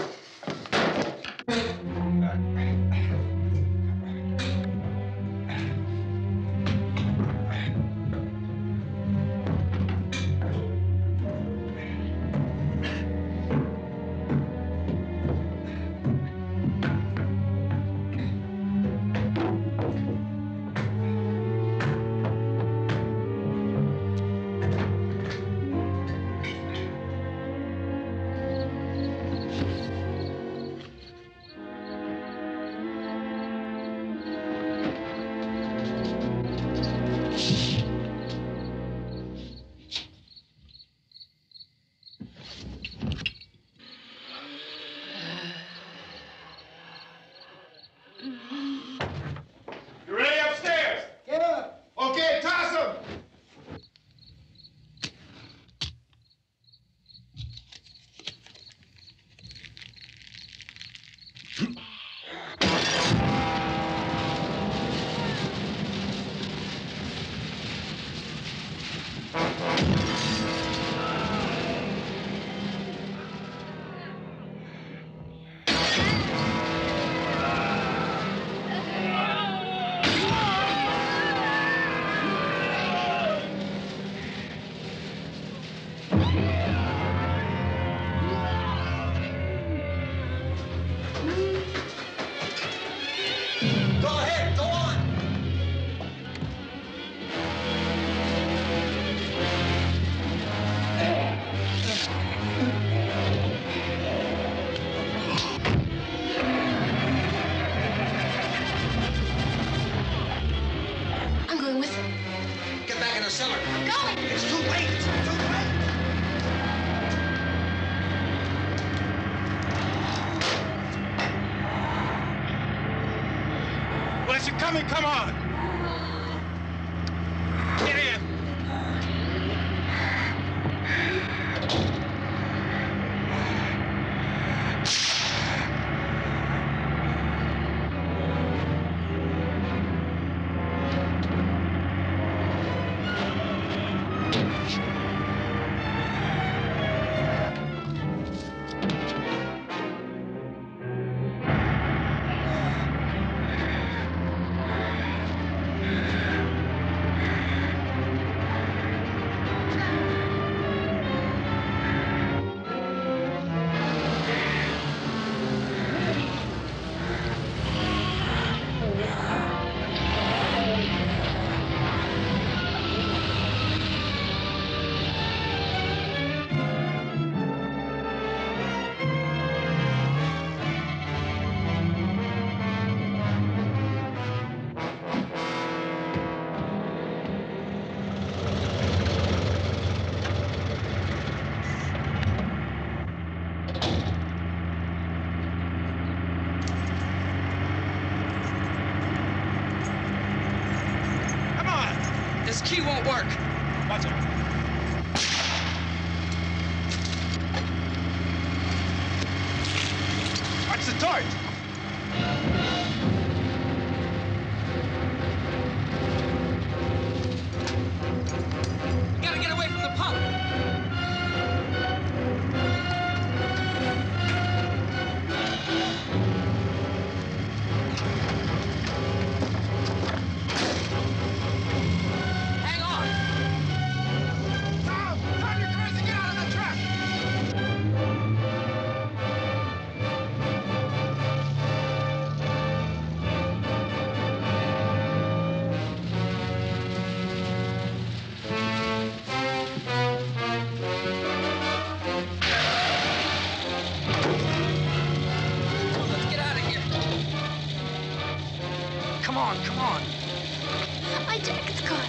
coming, come on! Get in! This key won't work. Watch out. Watch the torch. We gotta get away from the pump. Come on, come on. My jacket's caught.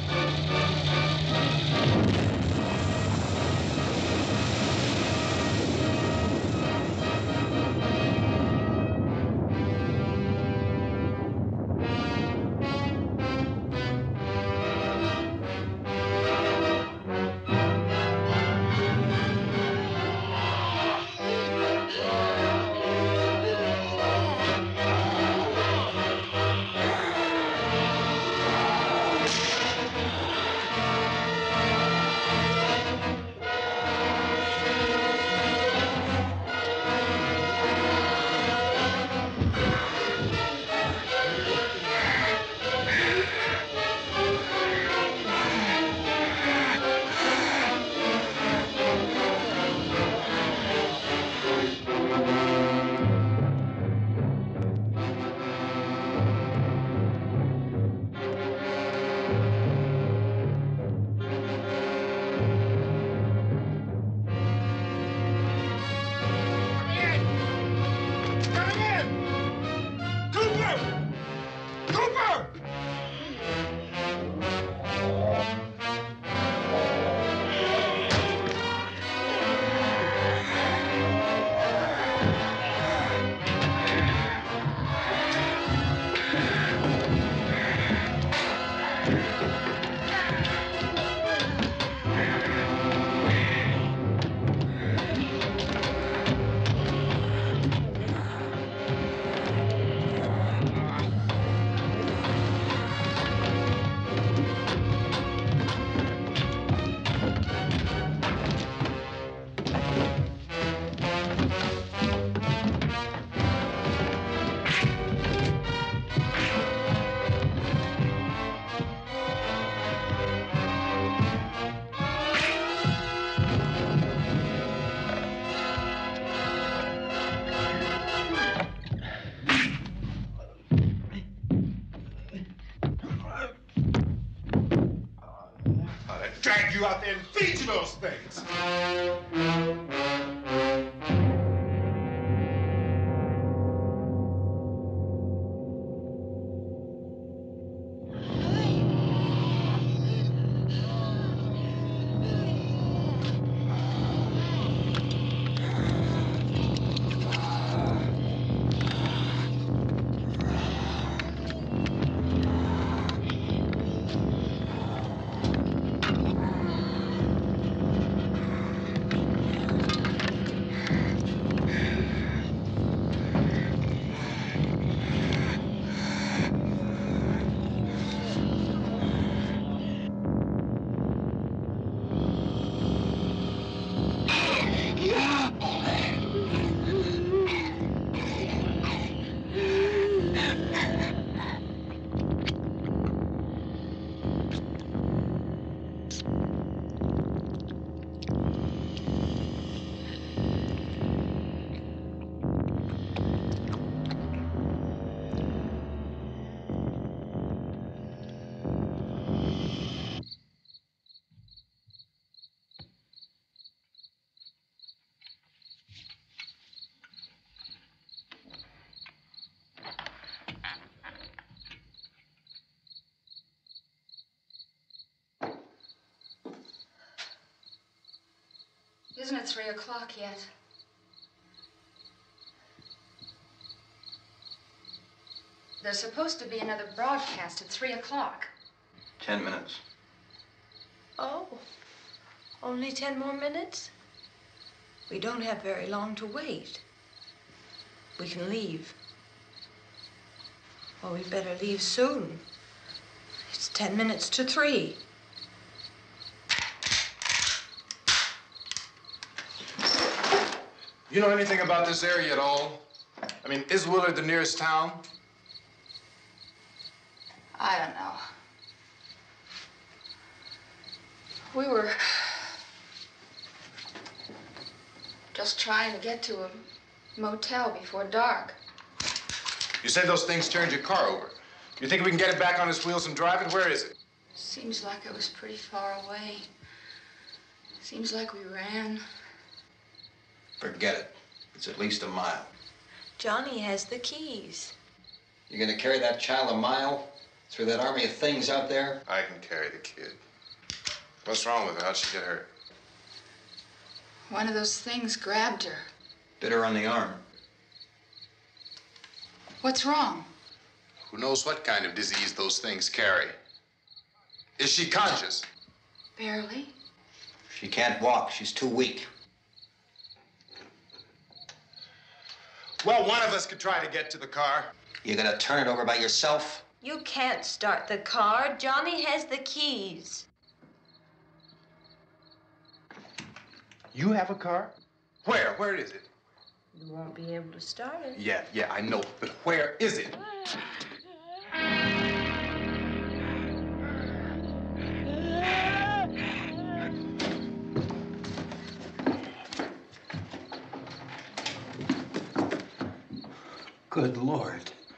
Drag you out there and feed you those things. Isn't it 3 o'clock yet? There's supposed to be another broadcast at 3 o'clock. 10 minutes. Oh, only 10 more minutes? We don't have very long to wait. We can leave. Well, we better leave soon. It's 10 minutes to 3. You know anything about this area at all? I mean, is Willard the nearest town? I don't know. We were just trying to get to a motel before dark. You said those things turned your car over. You think we can get it back on its wheels and drive it? Where is it? Seems like it was pretty far away. Seems like we ran. Forget it. It's at least a mile. Johnny has the keys. You gonna carry that child a mile through that army of things out there? I can carry the kid. What's wrong with her? How'd she get hurt? One of those things grabbed her. Bit her on the arm. What's wrong? Who knows what kind of disease those things carry? Is she conscious? Barely. She can't walk. She's too weak. Well, one of us could try to get to the car. You gonna turn it over by yourself? You can't start the car. Johnny has the keys. You have a car? Where? Where is it? You won't be able to start it. Yeah, I know. But where is it? Good Lord.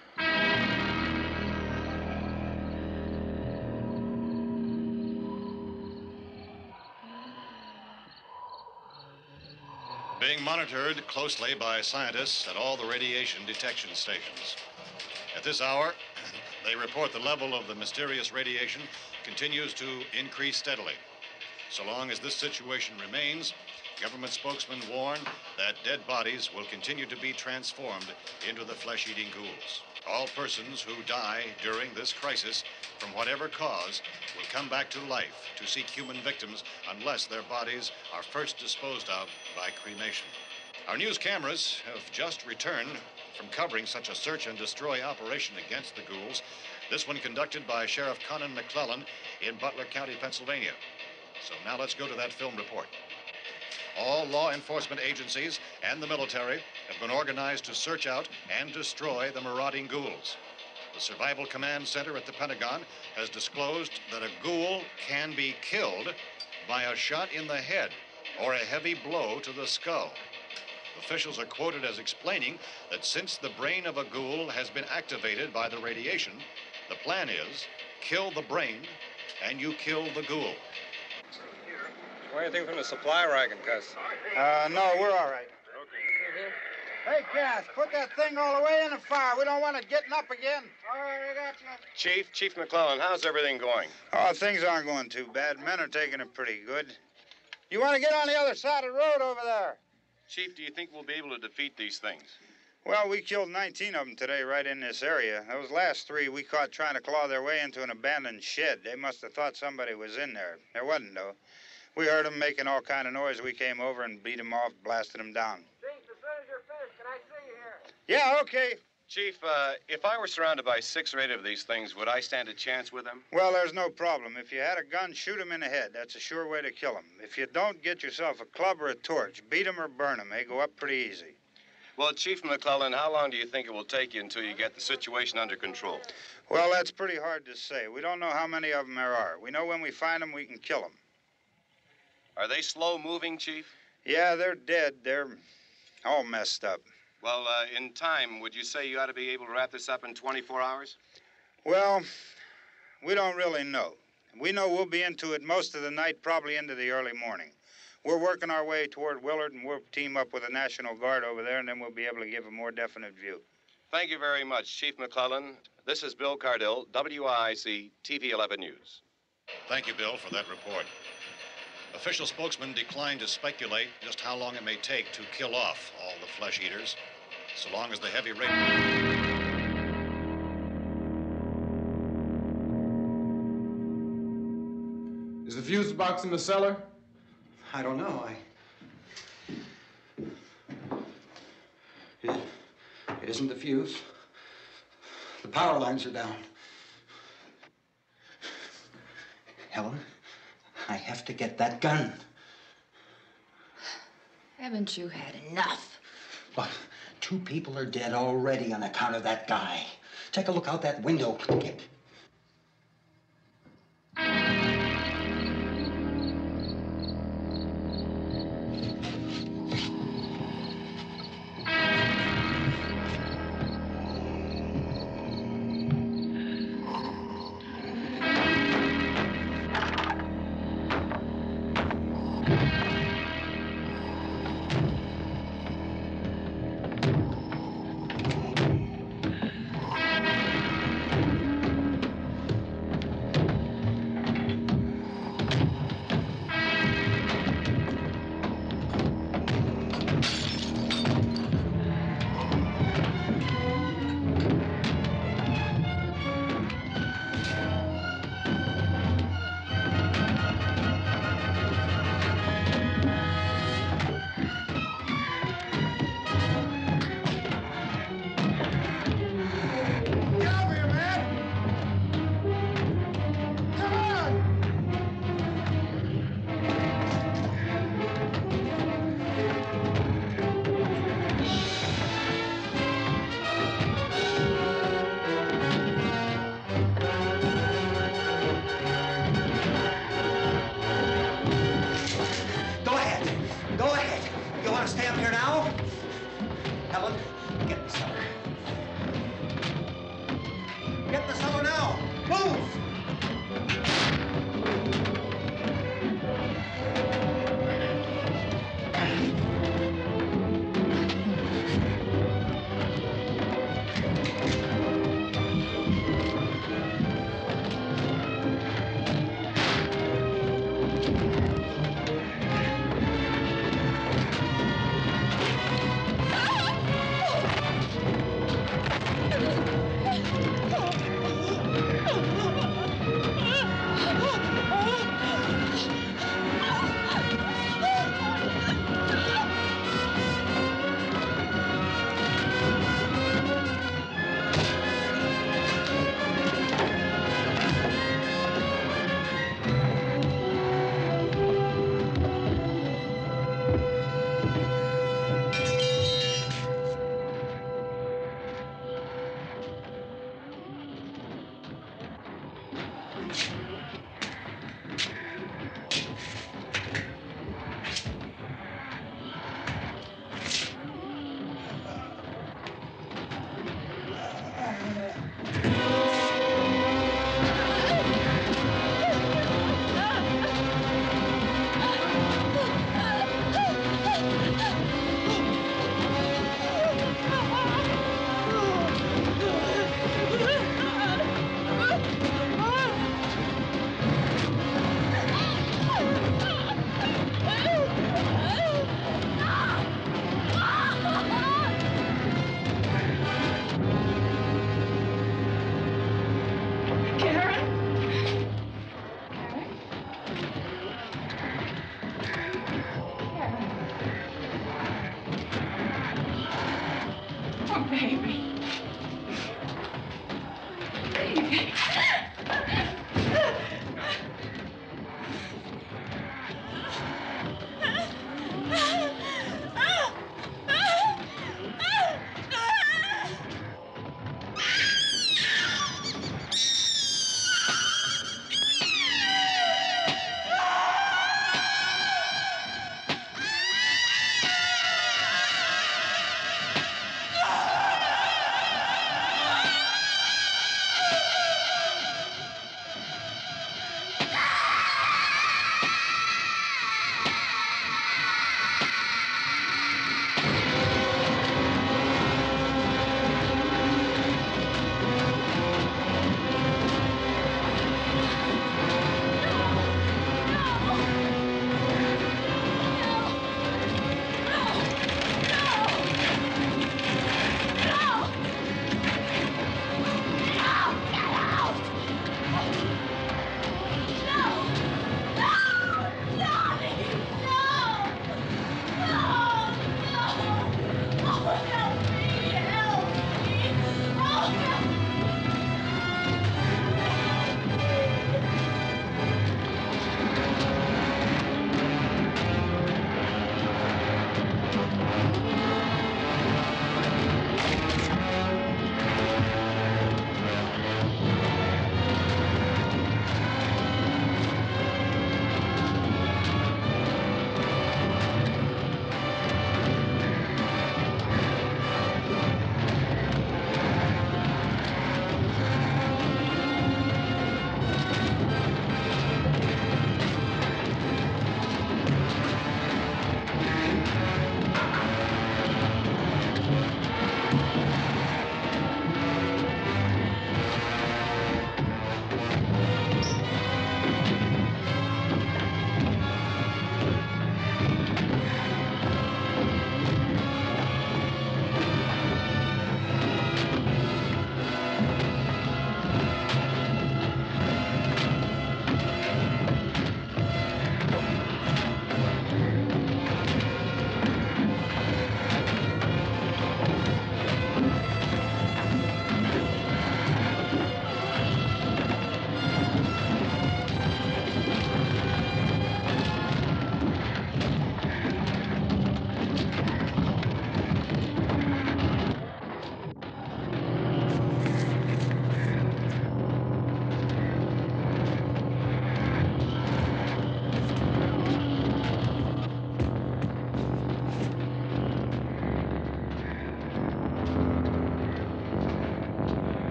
Being monitored closely by scientists at all the radiation detection stations. At this hour, they report the level of the mysterious radiation continues to increase steadily. So long as this situation remains, government spokesmen warn that dead bodies will continue to be transformed into the flesh-eating ghouls. All persons who die during this crisis, from whatever cause, will come back to life to seek human victims unless their bodies are first disposed of by cremation. Our news cameras have just returned from covering such a search and destroy operation against the ghouls, this one conducted by Sheriff Conan McClellan in Butler County, Pennsylvania. So now let's go to that film report. All law enforcement agencies and the military have been organized to search out and destroy the marauding ghouls. The Survival Command Center at the Pentagon has disclosed that a ghoul can be killed by a shot in the head or a heavy blow to the skull. Officials are quoted as explaining that since the brain of a ghoul has been activated by the radiation, the plan is kill the brain and you kill the ghoul. Want anything from the supply wagon, Cuz? No, we're all right. Hey, Cass, put that thing all the way in the fire. We don't want it getting up again. All right, I got you. Chief McClellan, how's everything going? Oh, things aren't going too bad. Men are taking it pretty good. You want to get on the other side of the road over there? Chief, do you think we'll be able to defeat these things? Well, we killed 19 of them today right in this area. Those last 3 we caught trying to claw their way into an abandoned shed. They must have thought somebody was in there. There wasn't, though. We heard them making all kind of noise. We came over and beat them off, blasted them down. Chief, as soon as you're finished, can I see you here? Yeah, okay. Chief, if I were surrounded by 6 or 8 of these things, would I stand a chance with them? Well, there's no problem. If you had a gun, shoot them in the head. That's a sure way to kill them. If you don't, get yourself a club or a torch. Beat them or burn them. They go up pretty easy. Well, Chief McClellan, how long do you think it will take you until you get the situation under control? Well, that's pretty hard to say. We don't know how many of them there are. We know when we find them, we can kill them. Are they slow-moving, Chief? Yeah, they're dead. They're all messed up. Well, in time, would you say you ought to be able to wrap this up in 24 hours? Well, we don't really know. We know we'll be into it most of the night, probably into the early morning. We're working our way toward Willard, and we'll team up with the National Guard over there, and then we'll be able to give a more definite view. Thank you very much, Chief McClellan. This is Bill Cardill, WIC TV 11 News. Thank you, Bill, for that report. Official spokesman declined to speculate just how long it may take to kill off all the flesh eaters, so long as the heavy rain... Is the fuse box in the cellar? I don't know. It isn't the fuse. The power lines are down. Helen, I have to get that gun. Haven't you had enough? But 2 people are dead already on account of that guy. Take a look out that window. Get...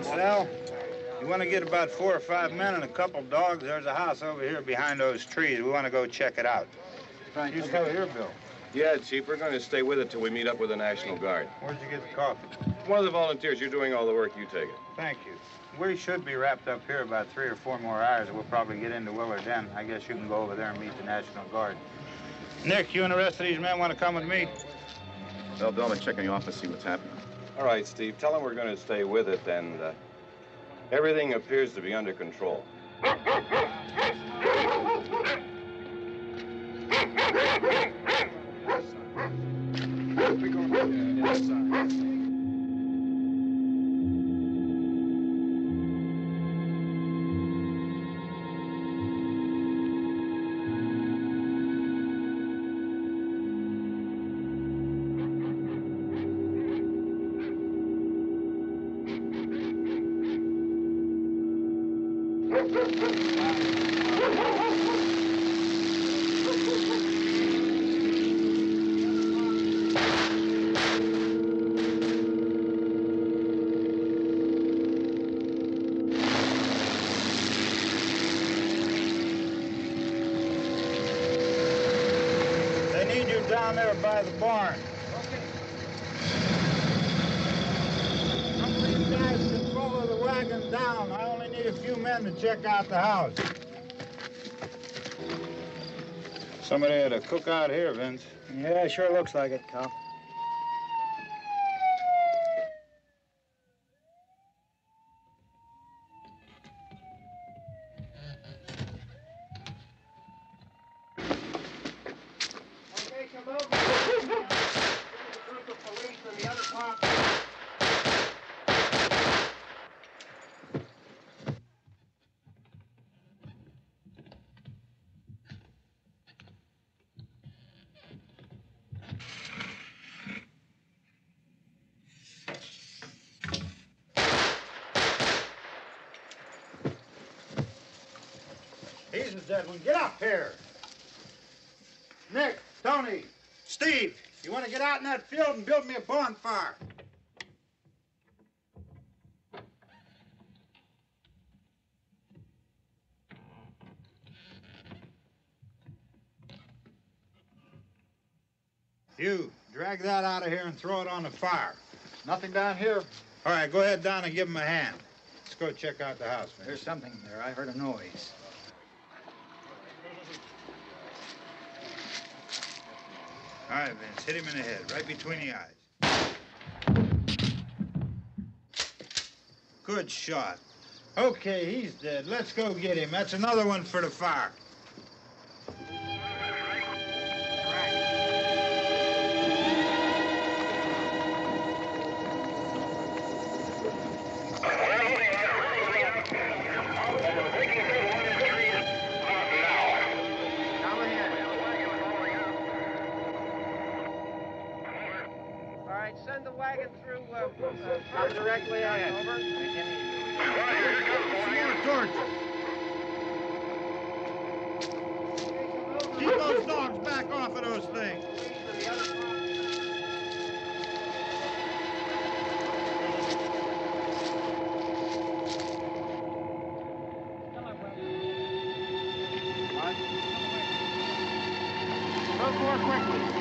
Vince, Al. You want to get about 4 or 5 men and a couple dogs? There's a house over here behind those trees. We want to go check it out. Right. You still here, Bill? Yeah, Chief, we're going to stay with it till we meet up with the National Guard. Where'd you get the coffee? One of the volunteers. You're doing all the work. You take it. Thank you. We should be wrapped up here about 3 or 4 more hours, and we'll probably get into Willard then. I guess you can go over there and meet the National Guard. Nick, you and the rest of these men want to come with me? Well, Bill, I'm check in the office, see what's happening. All right, Steve. Tell them we're going to stay with it, and everything appears to be under control. Down there by the barn. Some of these guys can follow the wagon down. I only need a few men to check out the house. Somebody had a cookout here, Vince. Yeah, sure looks like it, Cop. He's the dead one. Get up here. Nick, Tony, Steve, you want to get out in that field and build me a bonfire? You, drag that out of here and throw it on the fire. Nothing down here. All right, go ahead down and give him a hand. Let's go check out the house, man. There's something there. I heard a noise. All right, Vince, hit him in the head, right between the eyes. Good shot. Okay, he's dead. Let's go get him. That's another one for the fire. Send the wagon through, come directly ahead. Over. Some more torches. Keep those dogs back off of those things. Move more quickly.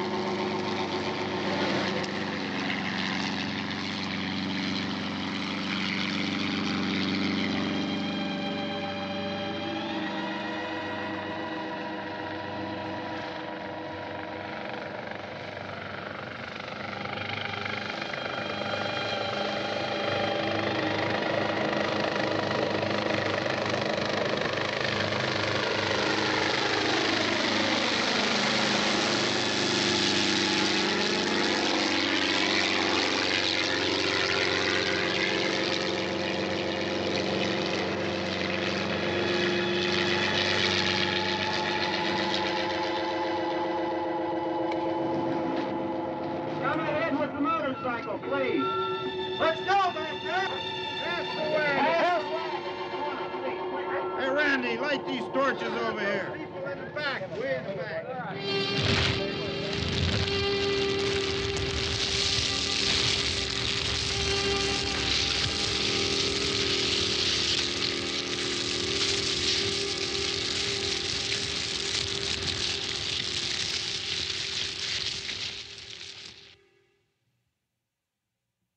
Please. Let's go back there. Pass the way. Hey, Randy, light these torches over here. People in the back, way in the back.